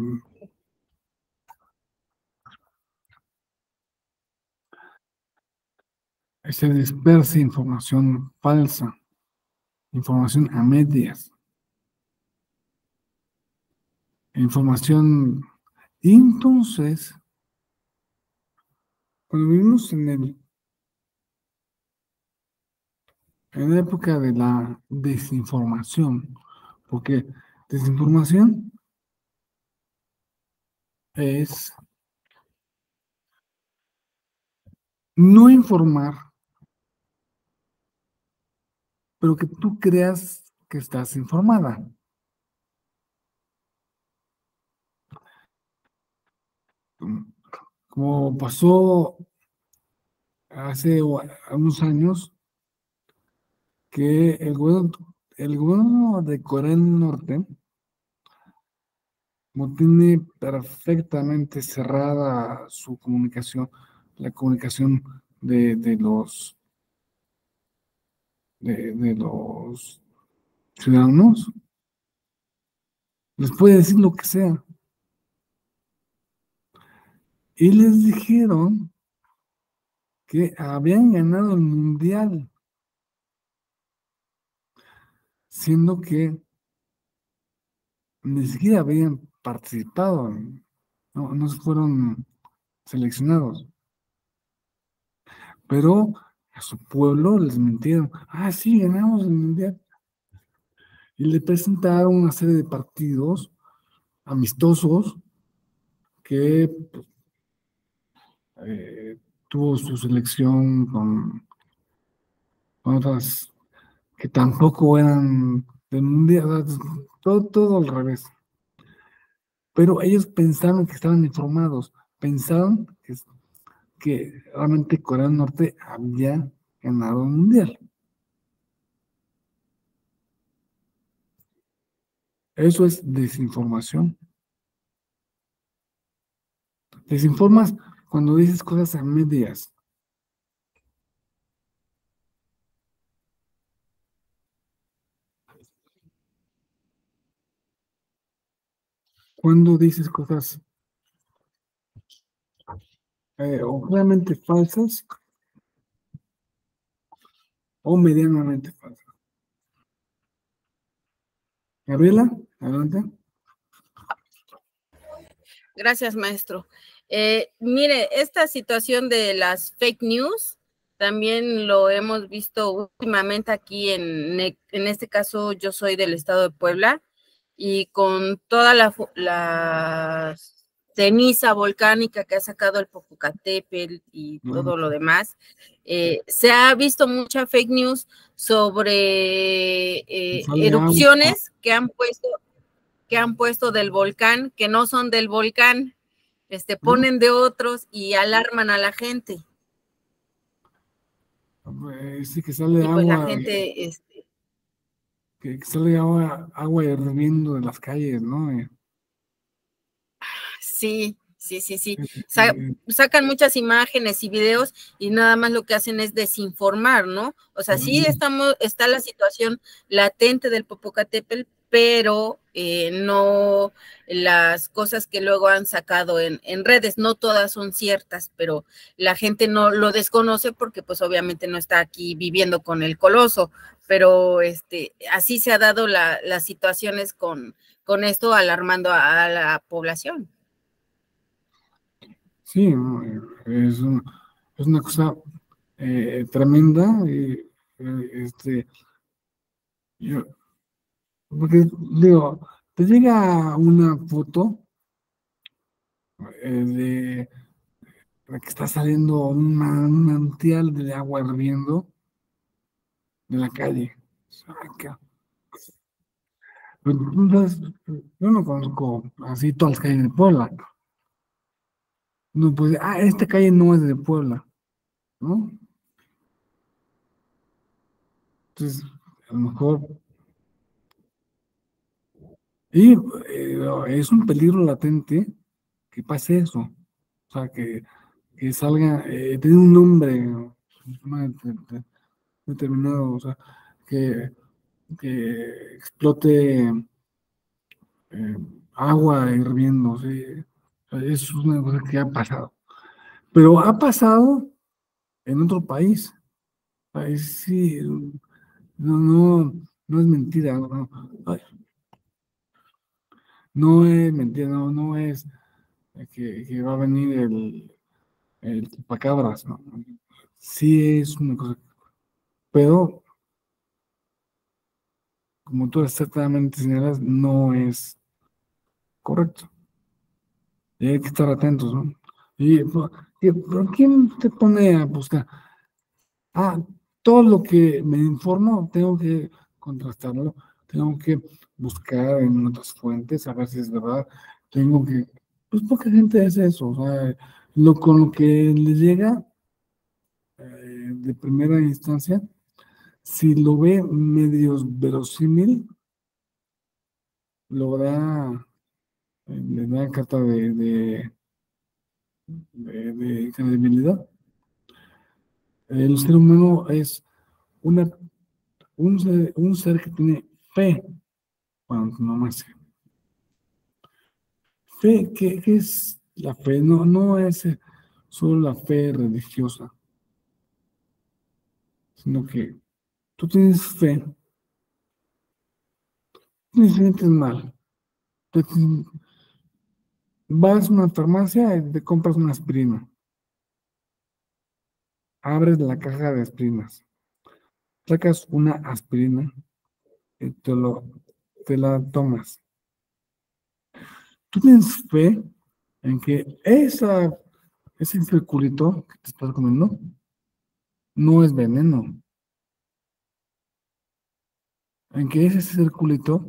se dispersa información falsa, información a medias, información. Y entonces, cuando vivimos en el en la época de la desinformación, porque desinformación es no informar, pero que tú creas que estás informada. Como pasó hace unos años, que el gobierno, el gobierno de Corea del Norte no tiene perfectamente cerrada su comunicación, la comunicación de, de los de, de los ciudadanos. Les puede decir lo que sea. Y les dijeron que habían ganado el mundial, siendo que ni siquiera habían participado, no, no fueron seleccionados. Pero a su pueblo les mintieron. Ah, sí, ganamos el mundial. Y le presentaron una serie de partidos amistosos que pues, eh, tuvo su selección con otras que tampoco eran del mundial, o sea, todo, todo al revés. Pero ellos pensaron que estaban informados, pensaron que, que realmente Corea del Norte había ganado el mundial. Eso es desinformación. Desinformas cuando dices cosas a medias. Cuando dices cosas eh, o realmente falsas o medianamente falsas. Gabriela, adelante. Gracias, maestro. Eh, mire, esta situación de las fake news también lo hemos visto últimamente aquí en, en este caso yo soy del estado de Puebla y con toda la, la ceniza volcánica que ha sacado el Popocatépetl y todo lo demás, eh, se ha visto mucha fake news sobre eh, erupciones agua. que han puesto que han puesto del volcán, que no son del volcán, este, ponen de otros y alarman a la gente. Sí, que sale y agua. Pues la gente, este, que sale agua, agua hirviendo de las calles, ¿no? Sí, sí, sí, sí. Sa sacan muchas imágenes y videos y nada más lo que hacen es desinformar, ¿no? O sea, sí estamos, está la situación latente del Popocatépetl, pero eh, no las cosas que luego han sacado en, en redes, no todas son ciertas, pero la gente no lo desconoce porque pues obviamente no está aquí viviendo con el coloso, pero este, así se ha dado la, las situaciones con, con esto alarmando a, a la población. Sí, es, un, es una cosa eh, tremenda. Y, eh, este, yo, porque digo, te llega una foto eh, de, de que está saliendo un manantial de agua hirviendo de la calle. Saca. Entonces, yo no conozco así todas las calles de Puebla. No, pues, ah, esta calle no es de Puebla, ¿no? Entonces, a lo mejor. Y eh, es un peligro latente que pase eso. O sea, que, que salga, eh, tiene un nombre determinado, o sea, que, que explote eh, agua hirviendo, ¿sí? O sea, eso es una cosa que ha pasado. Pero ha pasado en otro país. Ahí sí, no, no, no es mentira, no, ay, no es mentira, no, no es que, que va a venir el, el chupacabras, ¿no? Sí es una cosa, pero como tú exactamente señalas, no es correcto. Y hay que estar atentos, ¿no? Y, y, ¿pero quién te pone a buscar? Ah, todo lo que me informo, tengo que contrastarlo, tengo que buscar en otras fuentes, a ver si es verdad, tengo que, pues poca gente hace eso, o sea, lo, con lo que le llega eh, de primera instancia, si lo ve medio verosímil, lo da, eh, le da carta de, de, de, de credibilidad. El ser humano es una, un, ser, un ser que tiene fe cuando no nace. Fe, ¿qué, qué es la fe? No, no es solo la fe religiosa, sino que tú tienes fe, te sientes mal, te, vas a una farmacia y te compras una aspirina, abres la caja de aspirinas, sacas una aspirina y te, lo, te la tomas. Tú tienes fe en que esa, ese circulito que te estás comiendo no es veneno, en que ese circulito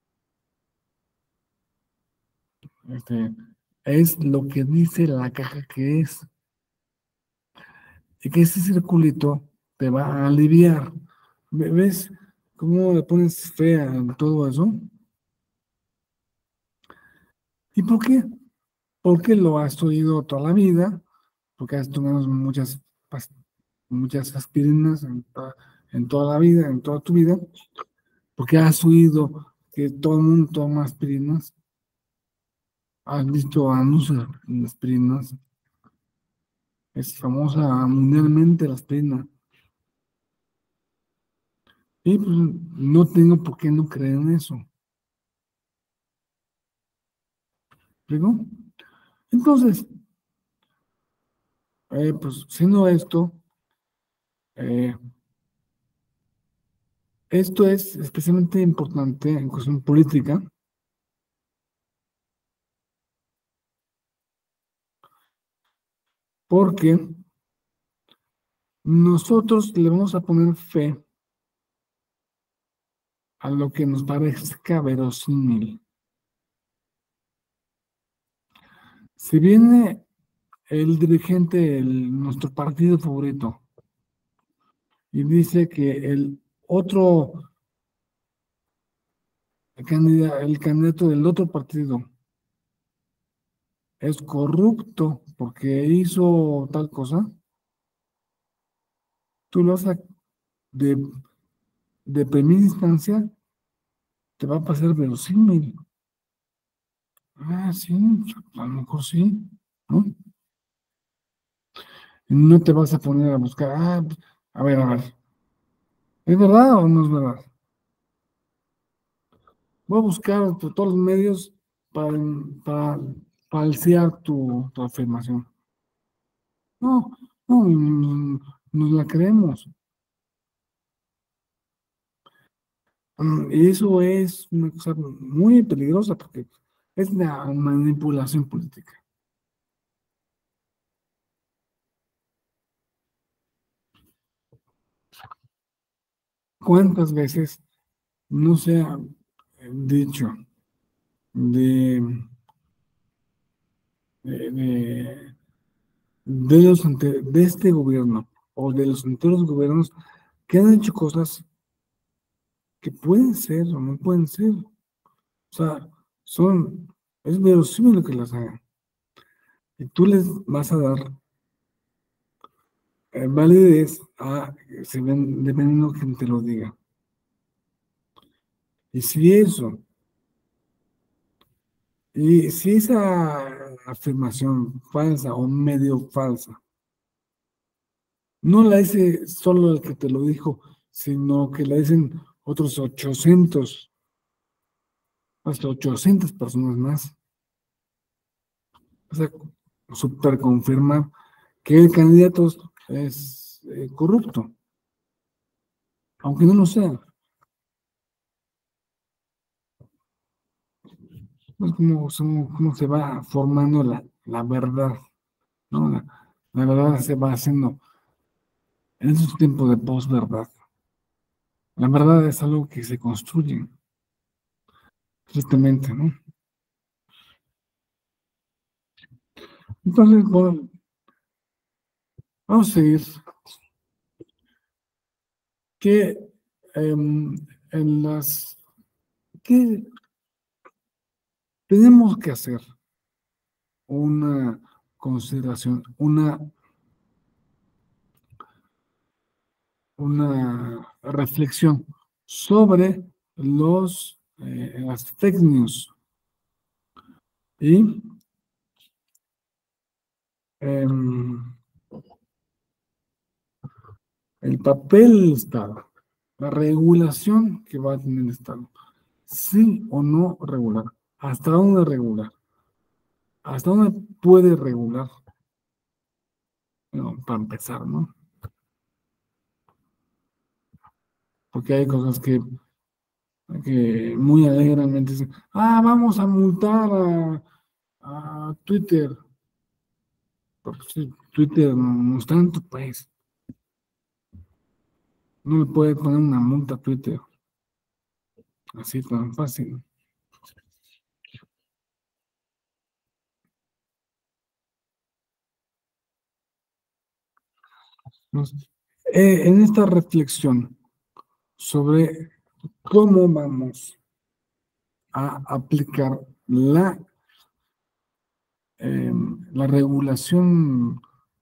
este, es lo que dice la caja que es, y que ese circulito te va a aliviar. ¿Ve- ¿Ves cómo le pones fea en todo eso? ¿Y por qué? Porque lo has oído toda la vida, porque has tomado muchas, pas- muchas aspirinas en, to- en toda la vida, en toda tu vida, porque has oído que todo el mundo toma aspirinas, has visto anuncios de aspirinas, es famosa mundialmente la aspirina, y pues no tengo por qué no creer en eso. ¿Digo? Entonces, eh, pues siendo esto, eh, esto es especialmente importante en cuestión política, porque nosotros le vamos a poner fe a lo que nos parezca verosímil. Si viene el dirigente de nuestro partido favorito y dice que el otro candidato, el candidato del otro partido es corrupto porque hizo tal cosa, tú lo vas a, de, de primera instancia, te va a pasar verosímil. Ah, sí, a lo mejor sí, ¿no? No te vas a poner a buscar, ah, a ver, a ver, ¿es verdad o no es verdad? Voy a buscar por todos los medios para, para falsear tu, tu afirmación. No, no, mm, nos la creemos. Mm, Y eso es una cosa muy peligrosa porque es la manipulación política. ¿Cuántas veces no se ha eh, dicho de, de, de, de los ante- de este gobierno o de los anteriores gobiernos que han hecho cosas que pueden ser o no pueden ser? O sea, son, es verosímil lo que las hagan. Y tú les vas a dar eh, validez a, se ven, dependiendo de quién te lo diga. Y si eso, y si esa afirmación falsa o medio falsa, no la dice solo el que te lo dijo, sino que la dicen otros ochocientos, hasta ochocientas personas más, o sea, super confirmar que el candidato es eh, corrupto, aunque no lo sea. Pues cómo, cómo- cómo se va formando la, la verdad, ¿no? La, la verdad se va haciendo en esos tiempos de posverdad. La verdad es algo que se construye, tristemente, ¿no? Entonces, bueno, vamos a seguir. ¿Qué em, en las qué tenemos que hacer? Una consideración, una, una reflexión sobre los eh, las fake news y em, el papel del Estado, la regulación que va a tener el Estado, sí o no regular, hasta dónde regular, hasta dónde puede regular. Bueno, para empezar, ¿no? Porque hay cosas que, que muy alegremente dicen, ah, vamos a multar a, a Twitter, porque sí, Twitter no, no es tanto, pues, no le puede poner una multa a Twitter. así tan fácil. Entonces, eh, en esta reflexión sobre cómo vamos a aplicar la, eh, la regulación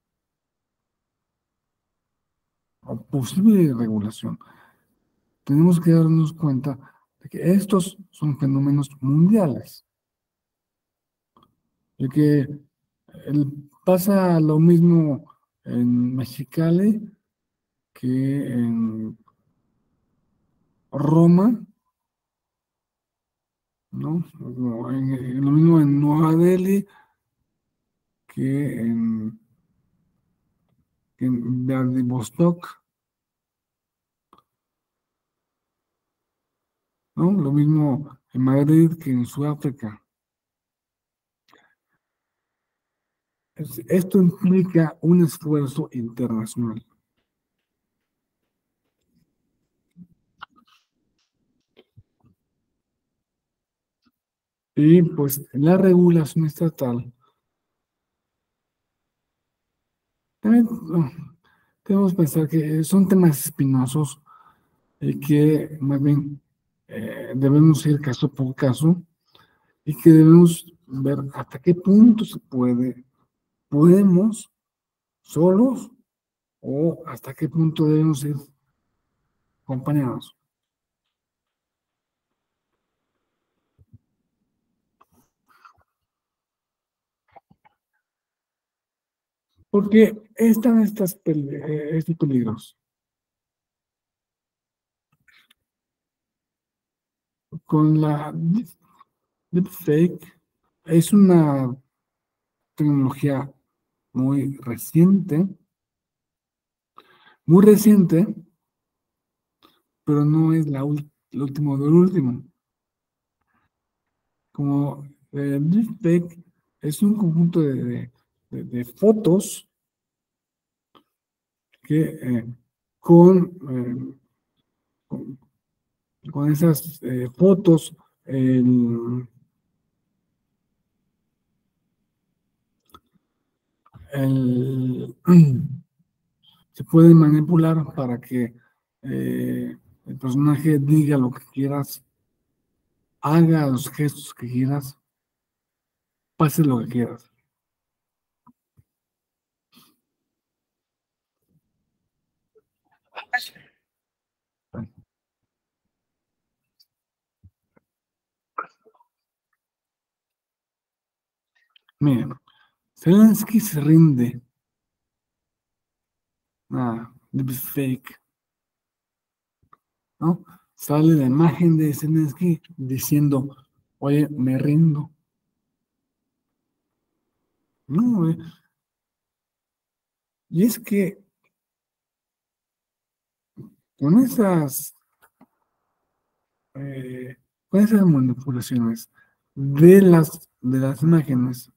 o posible regulación, tenemos que darnos cuenta de que estos son fenómenos mundiales, de que el- pasa lo mismo en Mexicali que en Roma, ¿no? O en- en lo mismo en Nueva Delhi que en, que en Vladivostok, ¿no? Lo mismo en Madrid que en Sudáfrica. Es- Esto implica un esfuerzo internacional. Y pues la regulación estatal, también no, debemos pensar que son temas espinosos y que más bien eh, debemos ir caso por caso y que debemos ver hasta qué punto se puede, podemos solos o hasta qué punto debemos ir acompañados. Porque están estas pele- eh, estos peligros. Con la deep- deepfake es una tecnología muy reciente, muy reciente, pero no es la, ul- lo último del último. Como eh, deepfake es un conjunto de, de- de- de fotos que eh, con, eh, con, con esas eh, fotos el, el- se pueden manipular para que eh, el personaje diga lo que quieras, haga los gestos que quieras, pase lo que quieras. Miren, Zelensky se rinde a deepfake, ¿no? Sale la imagen de Zelensky diciendo, oye, me rindo. No, eh, y es que con esas, eh, con esas manipulaciones de las, de las imágenes,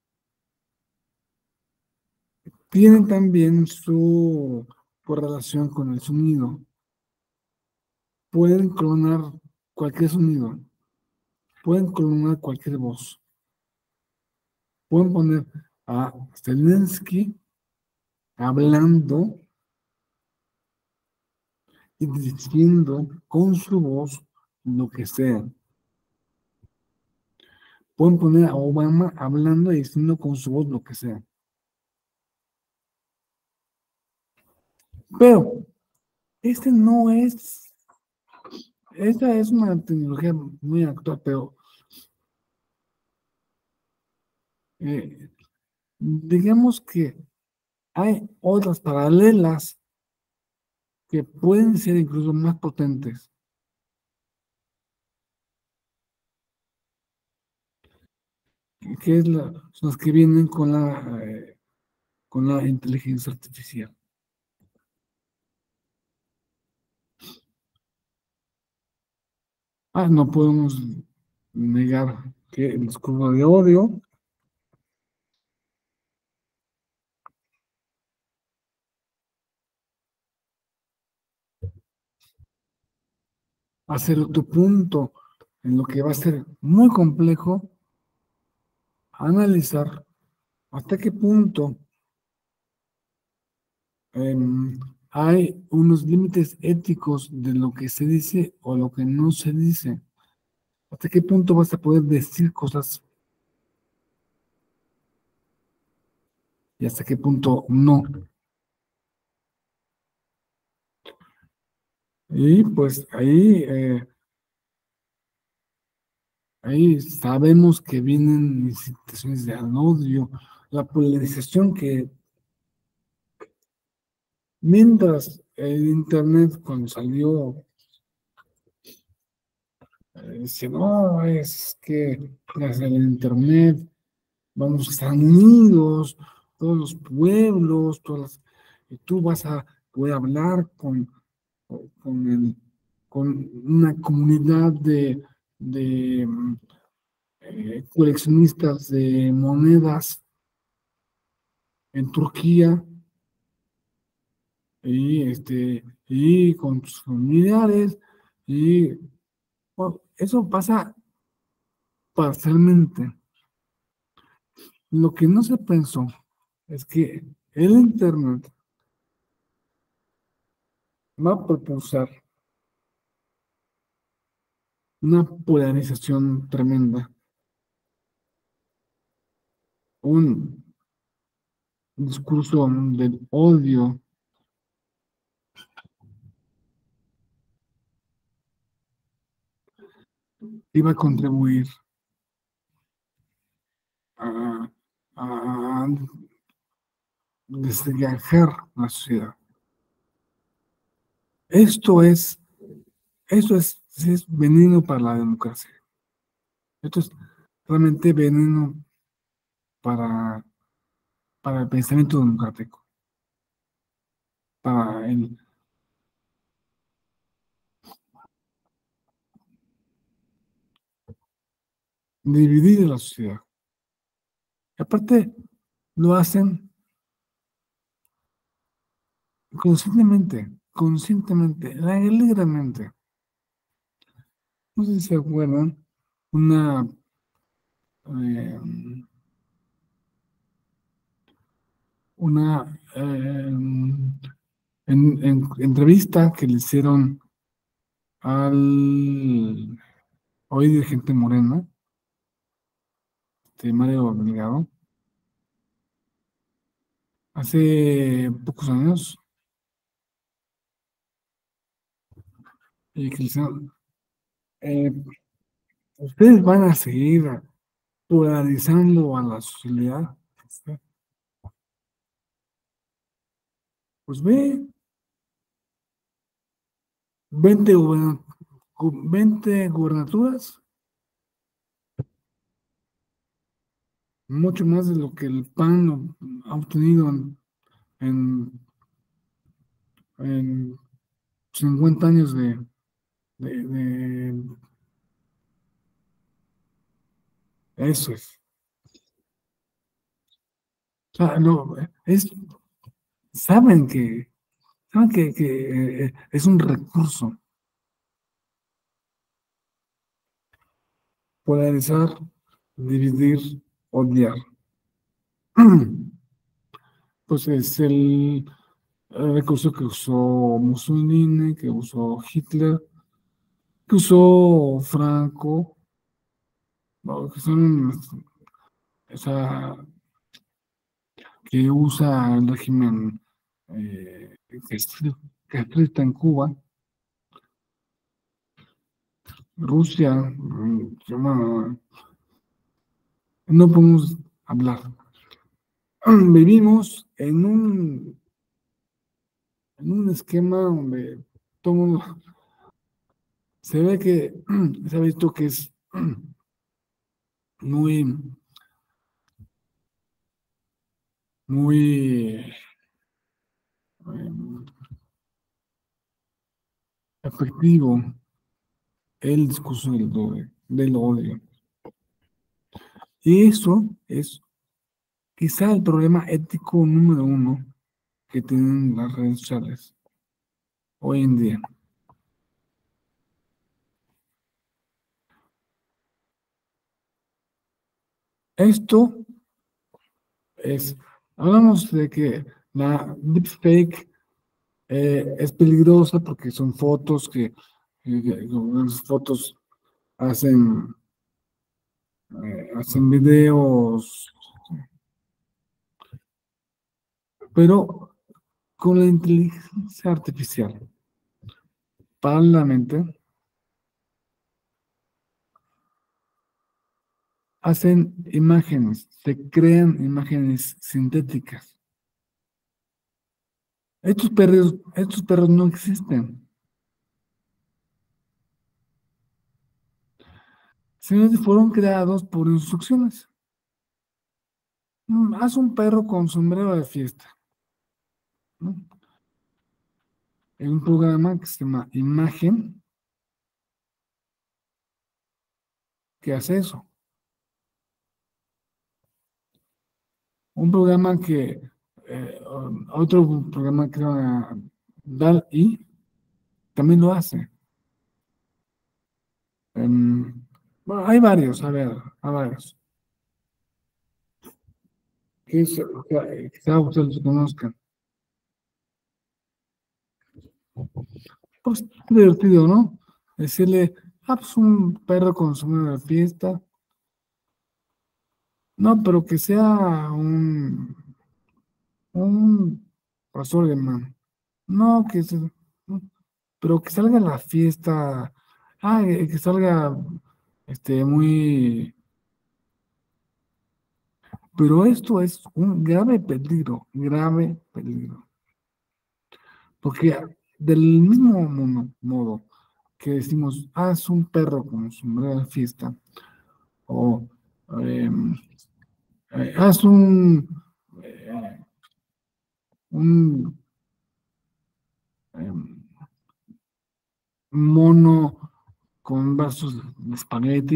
tienen también su correlación con el sonido. Pueden clonar cualquier sonido, pueden clonar cualquier voz. Pueden poner a Zelensky hablando y diciendo con su voz lo que sea. Pueden poner a Obama hablando y diciendo con su voz lo que sea. Pero este no es, esta es una tecnología muy actual, pero eh, digamos que hay otras paralelas que pueden ser incluso más potentes, que es la, son las que vienen con la, eh, con la inteligencia artificial. Ah, no podemos negar que el discurso de odio, a ser otro punto en lo que va a ser muy complejo analizar hasta qué punto eh, hay unos límites éticos de lo que se dice o lo que no se dice. ¿Hasta qué punto vas a poder decir cosas y hasta qué punto no? Y pues ahí, eh, ahí sabemos que vienen incitaciones de al odio, la polarización que mientras el Internet cuando salió, eh, decía, no, es que gracias al Internet vamos a estar unidos, todos los pueblos, todas las, y tú vas a poder hablar con, con, el, con una comunidad de, de mm, eh, coleccionistas de monedas en Turquía y, este, y con tus familiares, y bueno, eso pasa parcialmente. Lo que no se pensó es que el Internet va a propulsar una polarización tremenda, un discurso del odio iba a contribuir a, a desgajar la sociedad. Esto es, esto es, es veneno para la democracia. Esto es realmente veneno para, para el pensamiento democrático, para el dividir a la sociedad. Y aparte, lo hacen conscientemente, conscientemente, alegremente. No sé si se acuerdan, una eh, una eh, en, en- entrevista que le hicieron al hoy dirigente Morena, de Mario Delgado, hace pocos años, y que le hicieron, eh, ustedes van a seguir polarizando a la sociedad. Pues ve, veinte goberna- gu- veinte gubernaturas, mucho más de lo que el P A N ha obtenido en, en, en cincuenta años de, de, de- eso es. O sea, no, es, saben que, saben que, que, eh, es un recurso polarizar, dividir, odiar. Pues es el, el recurso que usó Mussolini, que usó Hitler, que usó Franco, ¿no? Que son, o sea, que usa el régimen eh, castri- castrista en Cuba, Rusia, mm, bueno, no podemos hablar. Vivimos en un, en un esquema donde todo mundo se ve que se ha visto que es muy, muy eh, efectivo el discurso del odio, del odio. Y eso es quizá el problema ético número uno que tienen las redes sociales hoy en día. Esto es, hablamos de que la deepfake eh, es peligrosa porque son fotos que, que- que con las fotos hacen, eh, hacen videos, pero con la inteligencia artificial, paralelamente, hacen imágenes, se crean imágenes sintéticas. Estos perros, estos perros no existen, sino que fueron creados por instrucciones. Mm, Haz un perro con sombrero de fiesta, ¿no? En un programa que se llama Imagen, que hace eso. Un programa que, eh, otro programa que se llama DALL-E, también lo hace. Em, bueno, hay varios, a ver, hay varios. Que es- que quizá ustedes los conozcan. Pues divertido, ¿no? Decirle, ah, pues un perro con sombrero de fiesta. No, pero que sea un, un pastor alemán. No, que se- no, pero que salga a la fiesta. Ah, eh, que salga este muy. Pero esto es un grave peligro, grave peligro. Porque del mismo mono- modo que decimos, haz un perro con sombrero de fiesta, o em, eh, haz un, eh, un em, mono con brazos de espagueti,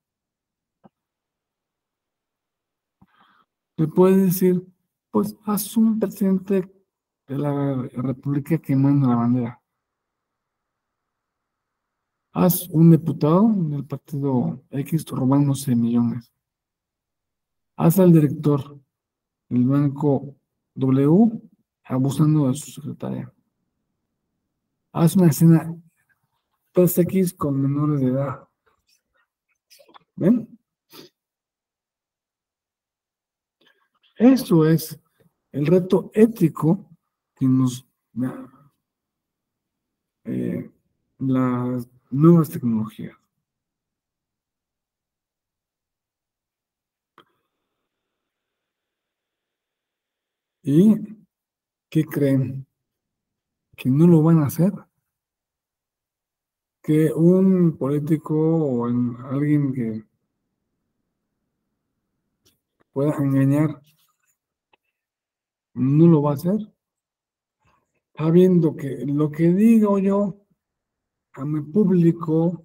le puedes decir, pues haz un presidente de la República que manda la bandera. Haz un diputado del partido X robándose millones. Haz al director del banco W abusando de su secretaria. Haz una escena tres X con menores de edad. ¿Ven? Eso es el reto ético que nos da eh, las nuevas tecnologías. ¿Y qué creen? Que no lo van a hacer. Que un político o en- alguien que pueda engañar no lo va a hacer. Sabiendo que lo que digo yo a mi público,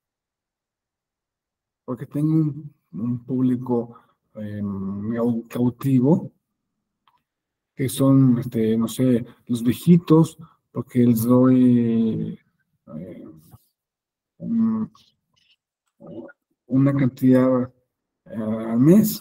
porque tengo un, un público eh, cautivo, que son, este, no sé, los viejitos, porque les doy eh, un- una cantidad eh, al mes,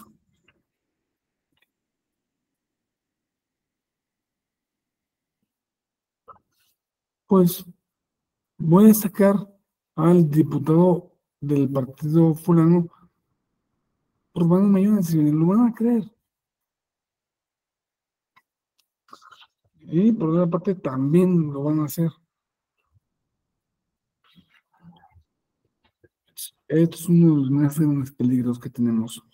pues voy a sacar al diputado del partido fulano por varios millones y lo van a creer. Y por otra parte también lo van a hacer. Esto es uno de los más grandes peligros que tenemos.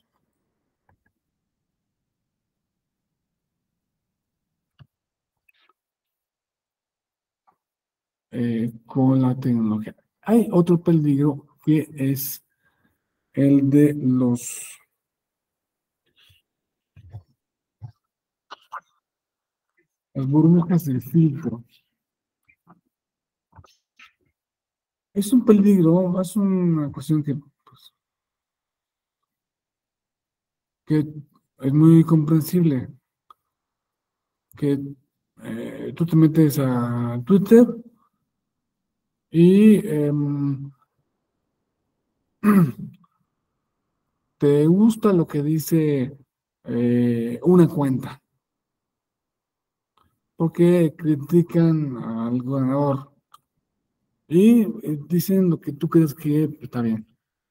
eh, con la tecnología. Hay otro peligro que es el de los las burbujas de filtro. Es un peligro, es una cuestión que, pues, que es muy comprensible. Que eh, tú te metes a Twitter y em, te gusta lo que dice eh, una cuenta, porque critican al gobernador y eh, dicen lo que tú crees que está bien.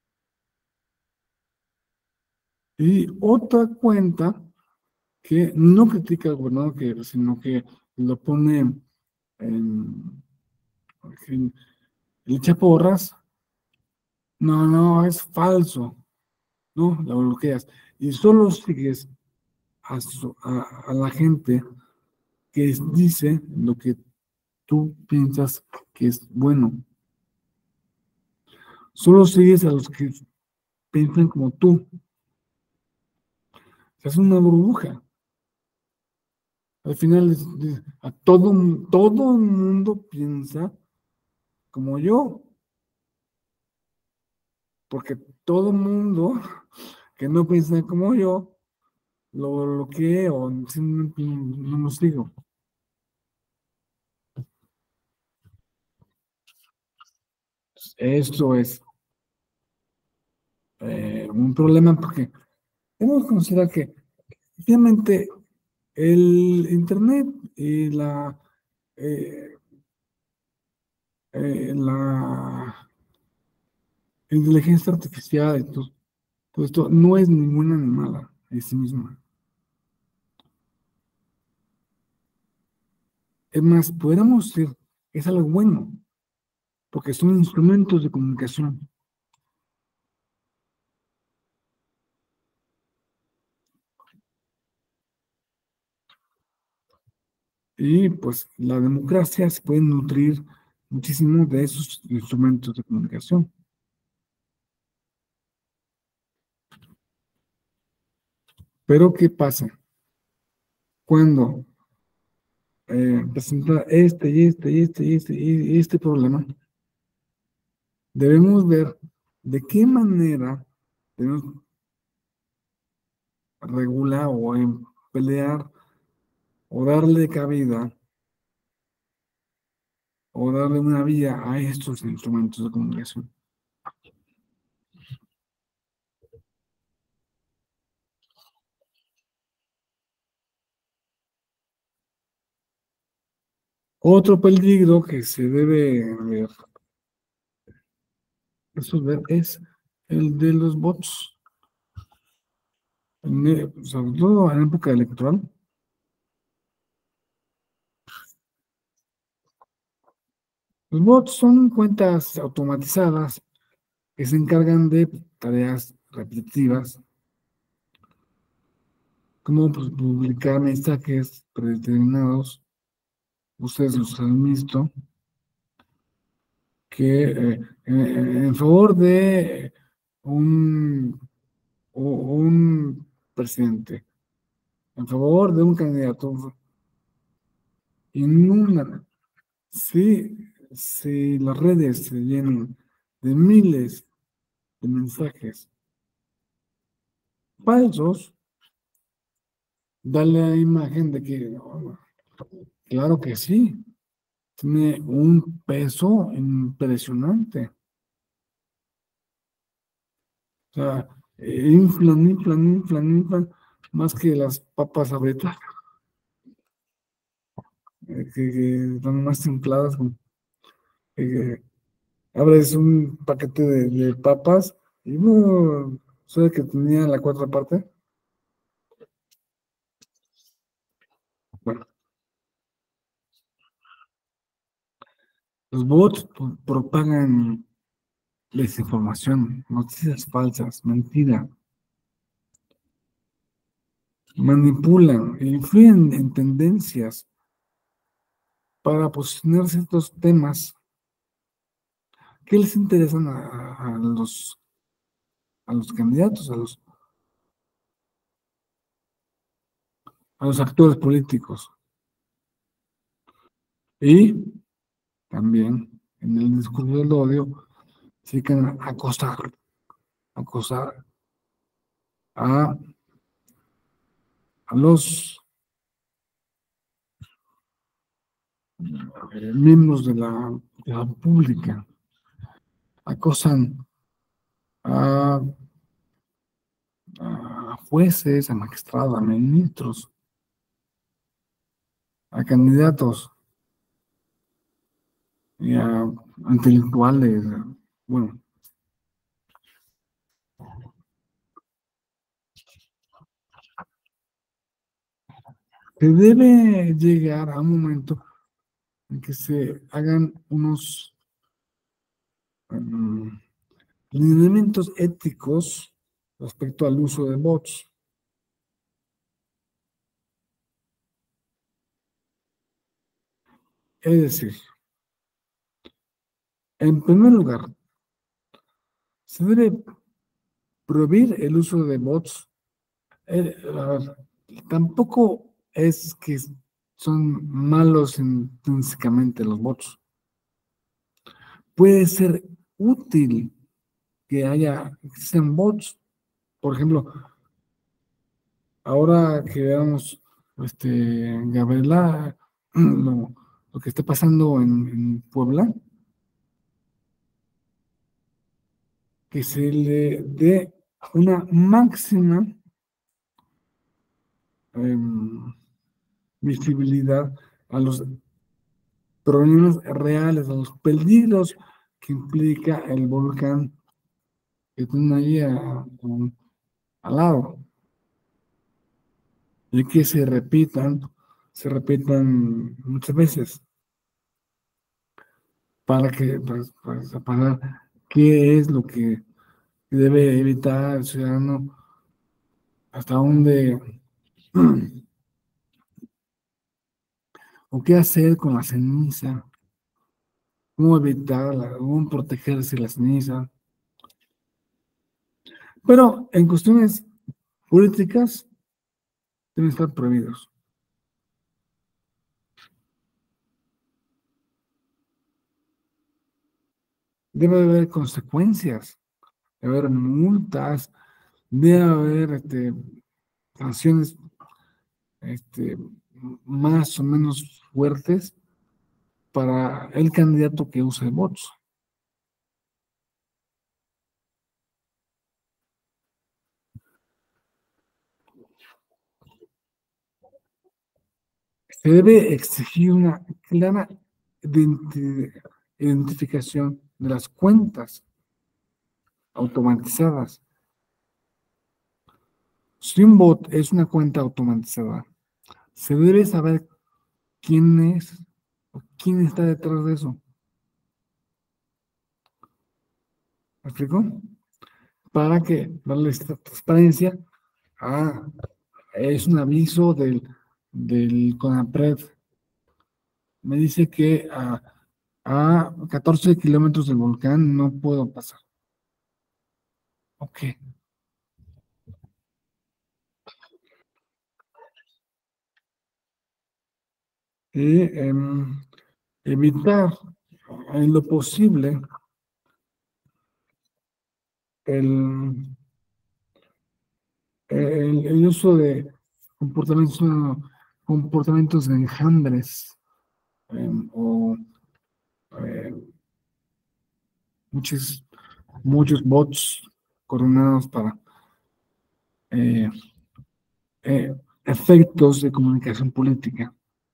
Y otra cuenta que no critica al gobernador, que, sino que lo pone en, en le echa porras. No, no, es falso. No, la bloqueas. Y solo sigues a, su- a- a la gente que es- dice lo que tú piensas que es bueno. Solo sigues a los que piensan como tú. Es una burbuja. Al final, es- es- a todo, todo el mundo piensa como yo, porque todo el mundo que no piensa como yo, lo bloqueo o simplemente no lo sigo. Esto es eh, un problema porque tenemos que considerar que efectivamente el Internet y la, eh, eh, la inteligencia artificial y todo, todo esto no es ninguna animala en sí misma. Es más, podríamos decir que es algo bueno, porque son instrumentos de comunicación. Y pues la democracia se puede nutrir muchísimo de esos instrumentos de comunicación. Pero ¿qué pasa? Cuando eh, presenta este y este y este y este y este problema, debemos ver de qué manera debemos regular o emplear o darle cabida o darle una vía a estos instrumentos de comunicación. Otro peligro que se debe ver, resolver es el de los bots. En, eh, sobre todo en época electoral. Los bots son cuentas automatizadas que se encargan de tareas repetitivas, como pues, publicar mensajes predeterminados. Ustedes los han visto, que eh, en, en favor de un, un presidente, en favor de un candidato, y en una, si, si las redes se llenan de miles de mensajes falsos, dale la imagen de que, oh, claro que sí, tiene un peso impresionante. O sea, eh, inflan, inflan, inflan, inflan, más que las papas abritas, eh, que, que están más infladas. Eh, abres un paquete de, de papas y no, ¿sabes que tenía la cuarta parte? Bueno, los bots pro- propagan desinformación, noticias falsas, mentira, manipulan e influyen en tendencias para posicionar ciertos temas que les interesan a, a- a los, a los candidatos, a los, a los actores políticos. Y también en el discurso del odio se dedican a acosar, acosar a, a los eh, miembros de la, de la pública, acosan a a jueces, a magistrados, a ministros, a candidatos y a intelectuales. Bueno, se debe llegar a un momento en que se hagan unos um, lineamientos éticos respecto al uso de bots. Es decir, en primer lugar, se debe prohibir el uso de bots. Eh, a ver, tampoco es que son malos intrínsecamente los bots. Puede ser útil que haya, existen bots. Por ejemplo, ahora que veamos, este, Gabriela, lo, lo que está pasando en, en Puebla, que se le dé una máxima em, visibilidad a los problemas reales, a los peligros que implica el volcán que tienen ahí a- a- al lado, y que se repitan, se repitan muchas veces, para que, pues, pues, para ver qué es lo que debe evitar el ciudadano, hasta dónde, o qué hacer con la ceniza, cómo evitarla, cómo protegerse de la ceniza. Pero en cuestiones políticas deben estar prohibidos. Debe haber consecuencias, debe haber multas, debe haber este, sanciones este, más o menos fuertes para el candidato que use bots. Se debe exigir una clara identi- identificación de las cuentas automatizadas. Si un bot es una cuenta automatizada, se debe saber quién es o quién está detrás de eso. ¿Me explico? Para que darle esta transparencia. Ah, es un aviso del, del CONAPRED. Me dice que a, a catorce kilómetros del volcán no puedo pasar. Ok. Y em, evitar en lo posible el, el, el uso de comportamientos, comportamientos de enjambres em, o eh, muchos, muchos bots coordinados para eh, eh, efectos de comunicación política.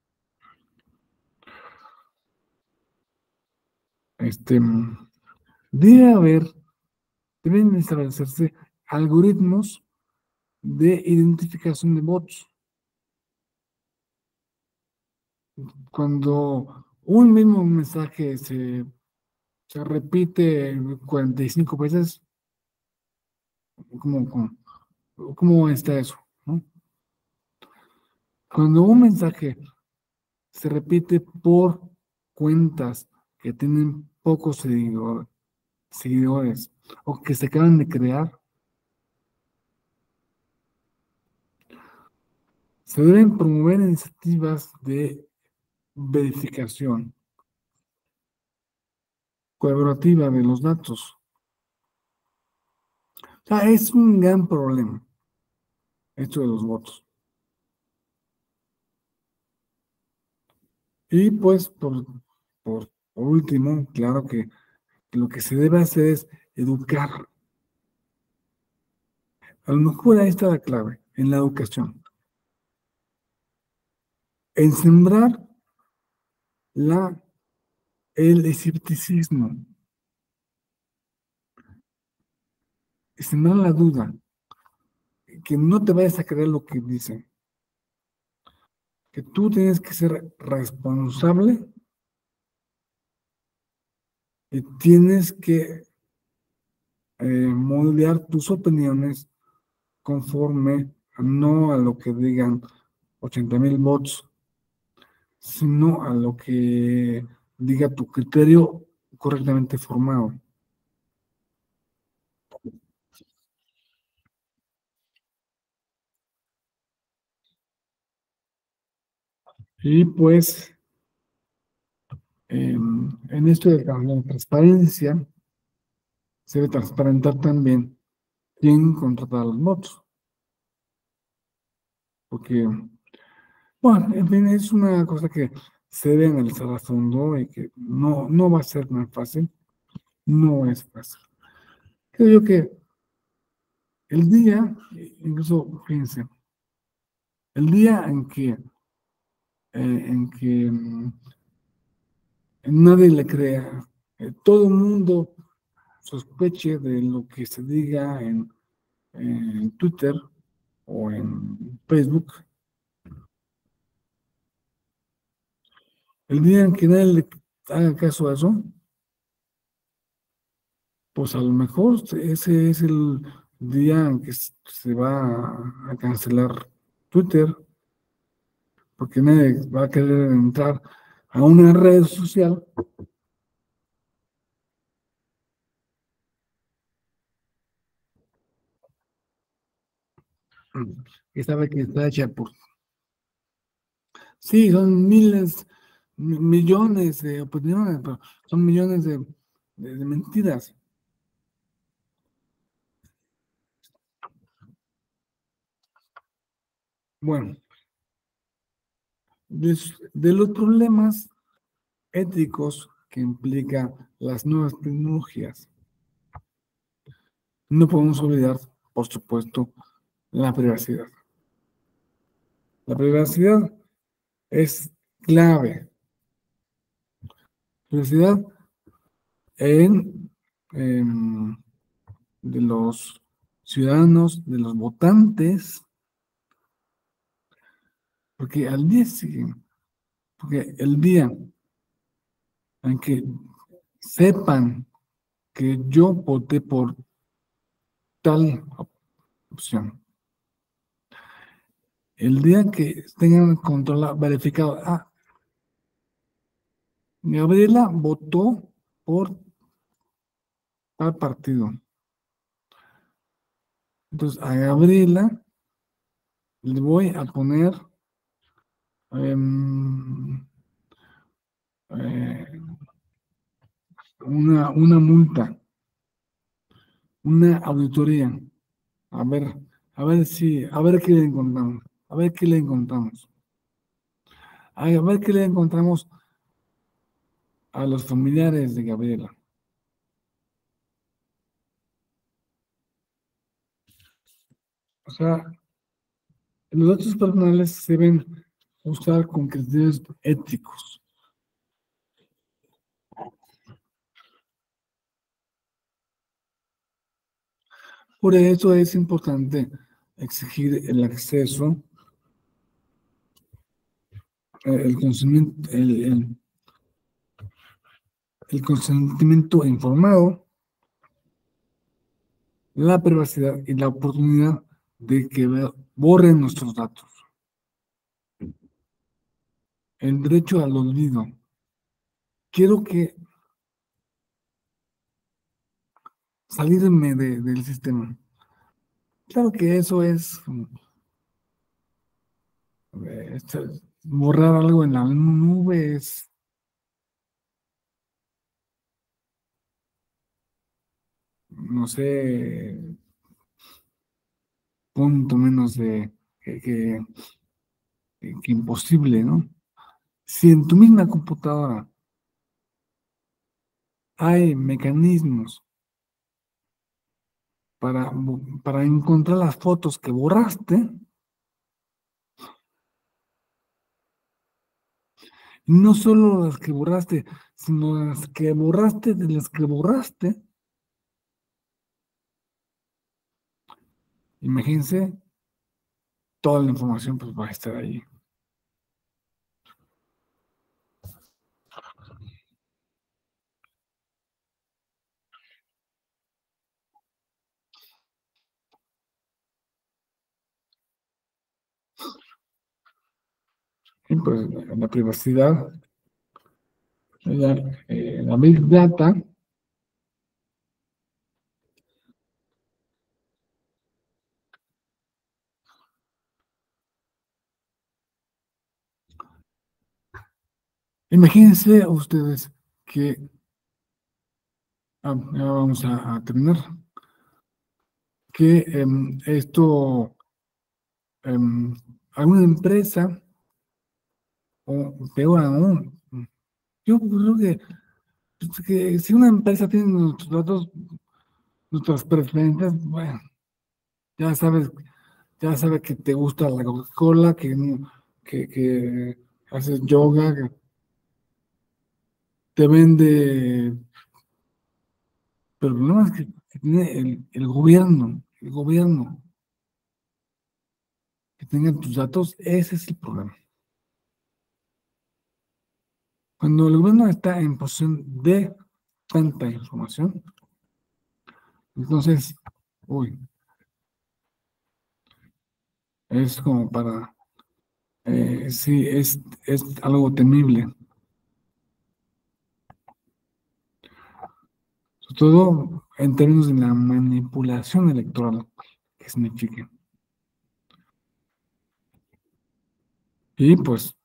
Este, debe haber, deben establecerse algoritmos de identificación de bots. Cuando un mismo mensaje se, se repite cuarenta y cinco veces, ¿cómo, cómo, cómo está eso? ¿No? Cuando un mensaje se repite por cuentas que tienen pocos seguidor- seguidores o que se acaban de crear, se deben promover iniciativas de verificación colaborativa de los datos. O sea, es un gran problema esto de los votos. Y pues, por, por, por último, claro que lo que se debe hacer es educar, A lo mejor ahí está la clave, en la educación. En sembrar la, el escepticismo, sembrar la duda, que no te vayas a creer lo que dicen, que tú tienes que ser responsable y tienes que eh, moldear tus opiniones conforme no a lo que digan ochenta mil bots, sino a lo que diga tu criterio correctamente formado. Y pues, eh, en esto de la transparencia, se debe transparentar también quién contrata a los bots. Porque, bueno, en fin, es una cosa que se debe analizar a fondo y que no, no va a ser tan fácil. No es fácil. Creo yo que el día, incluso, fíjense, el día en que, eh, en que mm, nadie le crea, eh, todo el mundo sospeche de lo que se diga en, en Twitter o en Facebook, el día en que nadie le haga caso a eso, pues a lo mejor ese es el día en que se va a cancelar Twitter, porque nadie va a querer entrar a una red social que sabe que está hecha por... Sí, son miles, millones de opiniones, pero son millones de, de, de mentiras. Bueno, de, de los problemas éticos que implica las nuevas tecnologías, no podemos olvidar, por supuesto, la privacidad. La privacidad es clave. Privacidad en, en de los ciudadanos, de los votantes, porque al día siguiente, porque el día en que sepan que yo voté por tal opción, el día que tengan controlado, verificado, ah, Gabriela votó por tal partido. Entonces, a Gabriela le voy a poner um, eh, una, una multa, una auditoría. A ver, a ver si, a ver qué le encontramos, a ver qué le encontramos. A ver qué le encontramos a los familiares de Gabriela. O sea, los datos personales se deben usar con criterios éticos. Por eso es importante exigir el acceso, el consentimiento, el, el, el consentimiento informado, la privacidad y la oportunidad de que borren nuestros datos. El derecho al olvido. Quiero que salirme de, del sistema. Claro que eso es eh, borrar algo en la nube, es no sé, punto menos de que, que, que imposible, ¿no? Si en tu misma computadora hay mecanismos para, para encontrar las fotos que borraste. Y no solo las que borraste, sino las que borraste de las que borraste. Imagínense, toda la información pues va a estar ahí. Y pues la privacidad, la, eh, la Big Data, imagínense ustedes que, ah, ya vamos a, a terminar, que em, esto, em, alguna empresa, o peor aún, yo creo que, pues, que si una empresa tiene nuestros datos, nuestras preferencias, bueno, ya sabes, ya sabe que te gusta la Coca-Cola, que, no- que, que haces yoga, que te vende, pero el problema es que, que tiene el, el gobierno, el gobierno, que tenga tus datos, ese es el problema. Cuando el gobierno está en posesión de tanta información, entonces, uy, es como para, eh, sí, es, es algo temible. Sobre todo en términos de la manipulación electoral que significa. Y pues,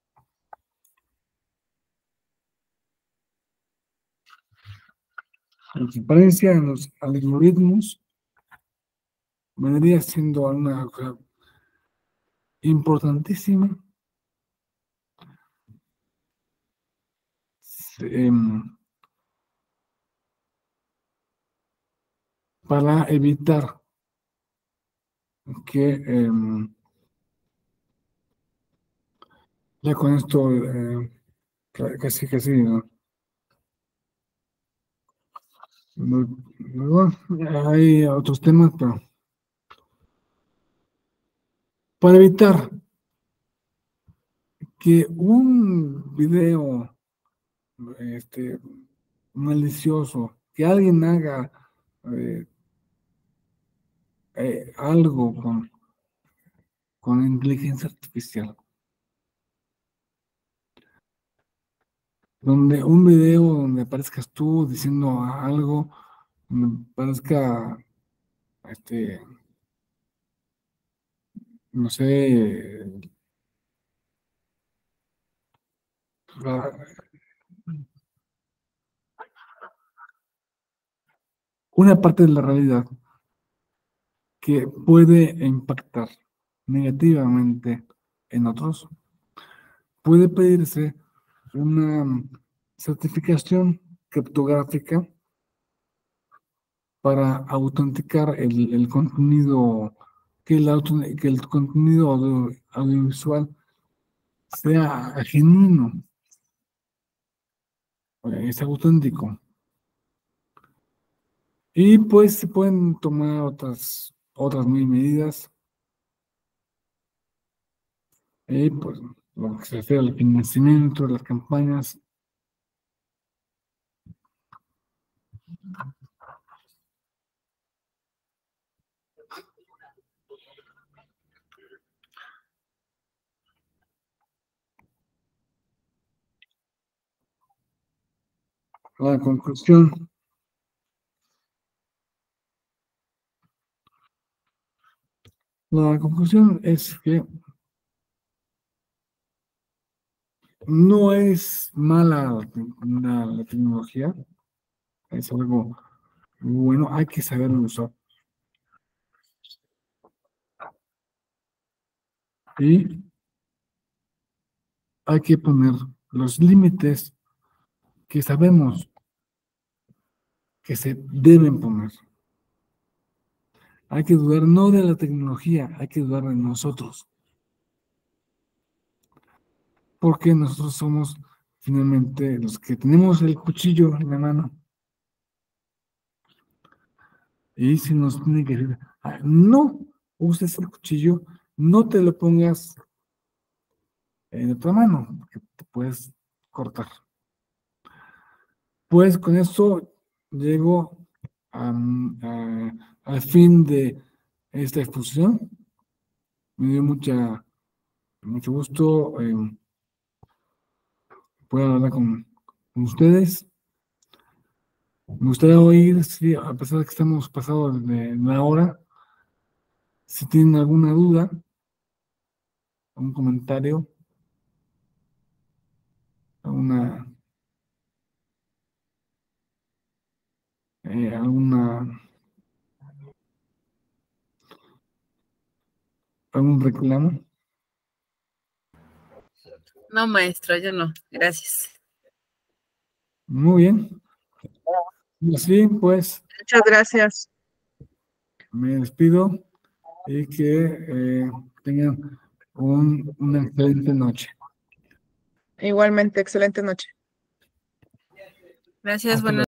la transparencia en los algoritmos vendría siendo una cosa importantísima, em, para evitar que, em, ya con esto, eh, ca- casi, casi, ¿no? No- no, hay otros temas, pero para evitar que un video este, malicioso, que alguien haga eh, eh, algo con, con inteligencia artificial, donde un video donde aparezcas tú diciendo algo, donde parezca, este, no sé, la- una parte de la realidad que puede impactar negativamente en otros, puede pedirse una certificación criptográfica para autenticar el, el contenido, que el, auto- que el contenido audio- audiovisual sea genuino, eh, es auténtico. Y pues se pueden tomar otras, otras mil medidas, y pues lo que se refiere al financiamiento de las campañas, la conclusión, la conclusión es que no es mala la, te- la- la tecnología, es algo bueno, hay que saberlo usar. Y hay que poner los límites que sabemos que se deben poner. Hay que dudar no de la tecnología, hay que dudar de nosotros. Porque nosotros somos finalmente los que tenemos el cuchillo en la mano. Y si nos tiene que decir, ah, no uses el cuchillo, no te lo pongas en otra mano, porque te puedes cortar. Pues con eso llego a, a, al fin de esta exposición. Me dio mucha, mucho gusto eh, poder hablar con, con ustedes. Me gustaría oír, si, a pesar de que estamos pasados de la hora, si tienen alguna duda, un comentario, alguna, eh, alguna, algún reclamo. No, maestro, yo no. Gracias. Muy bien. Así pues. Muchas gracias. Me despido y que eh, tengan un, una excelente noche. Igualmente, excelente noche. Gracias, Hasta buenas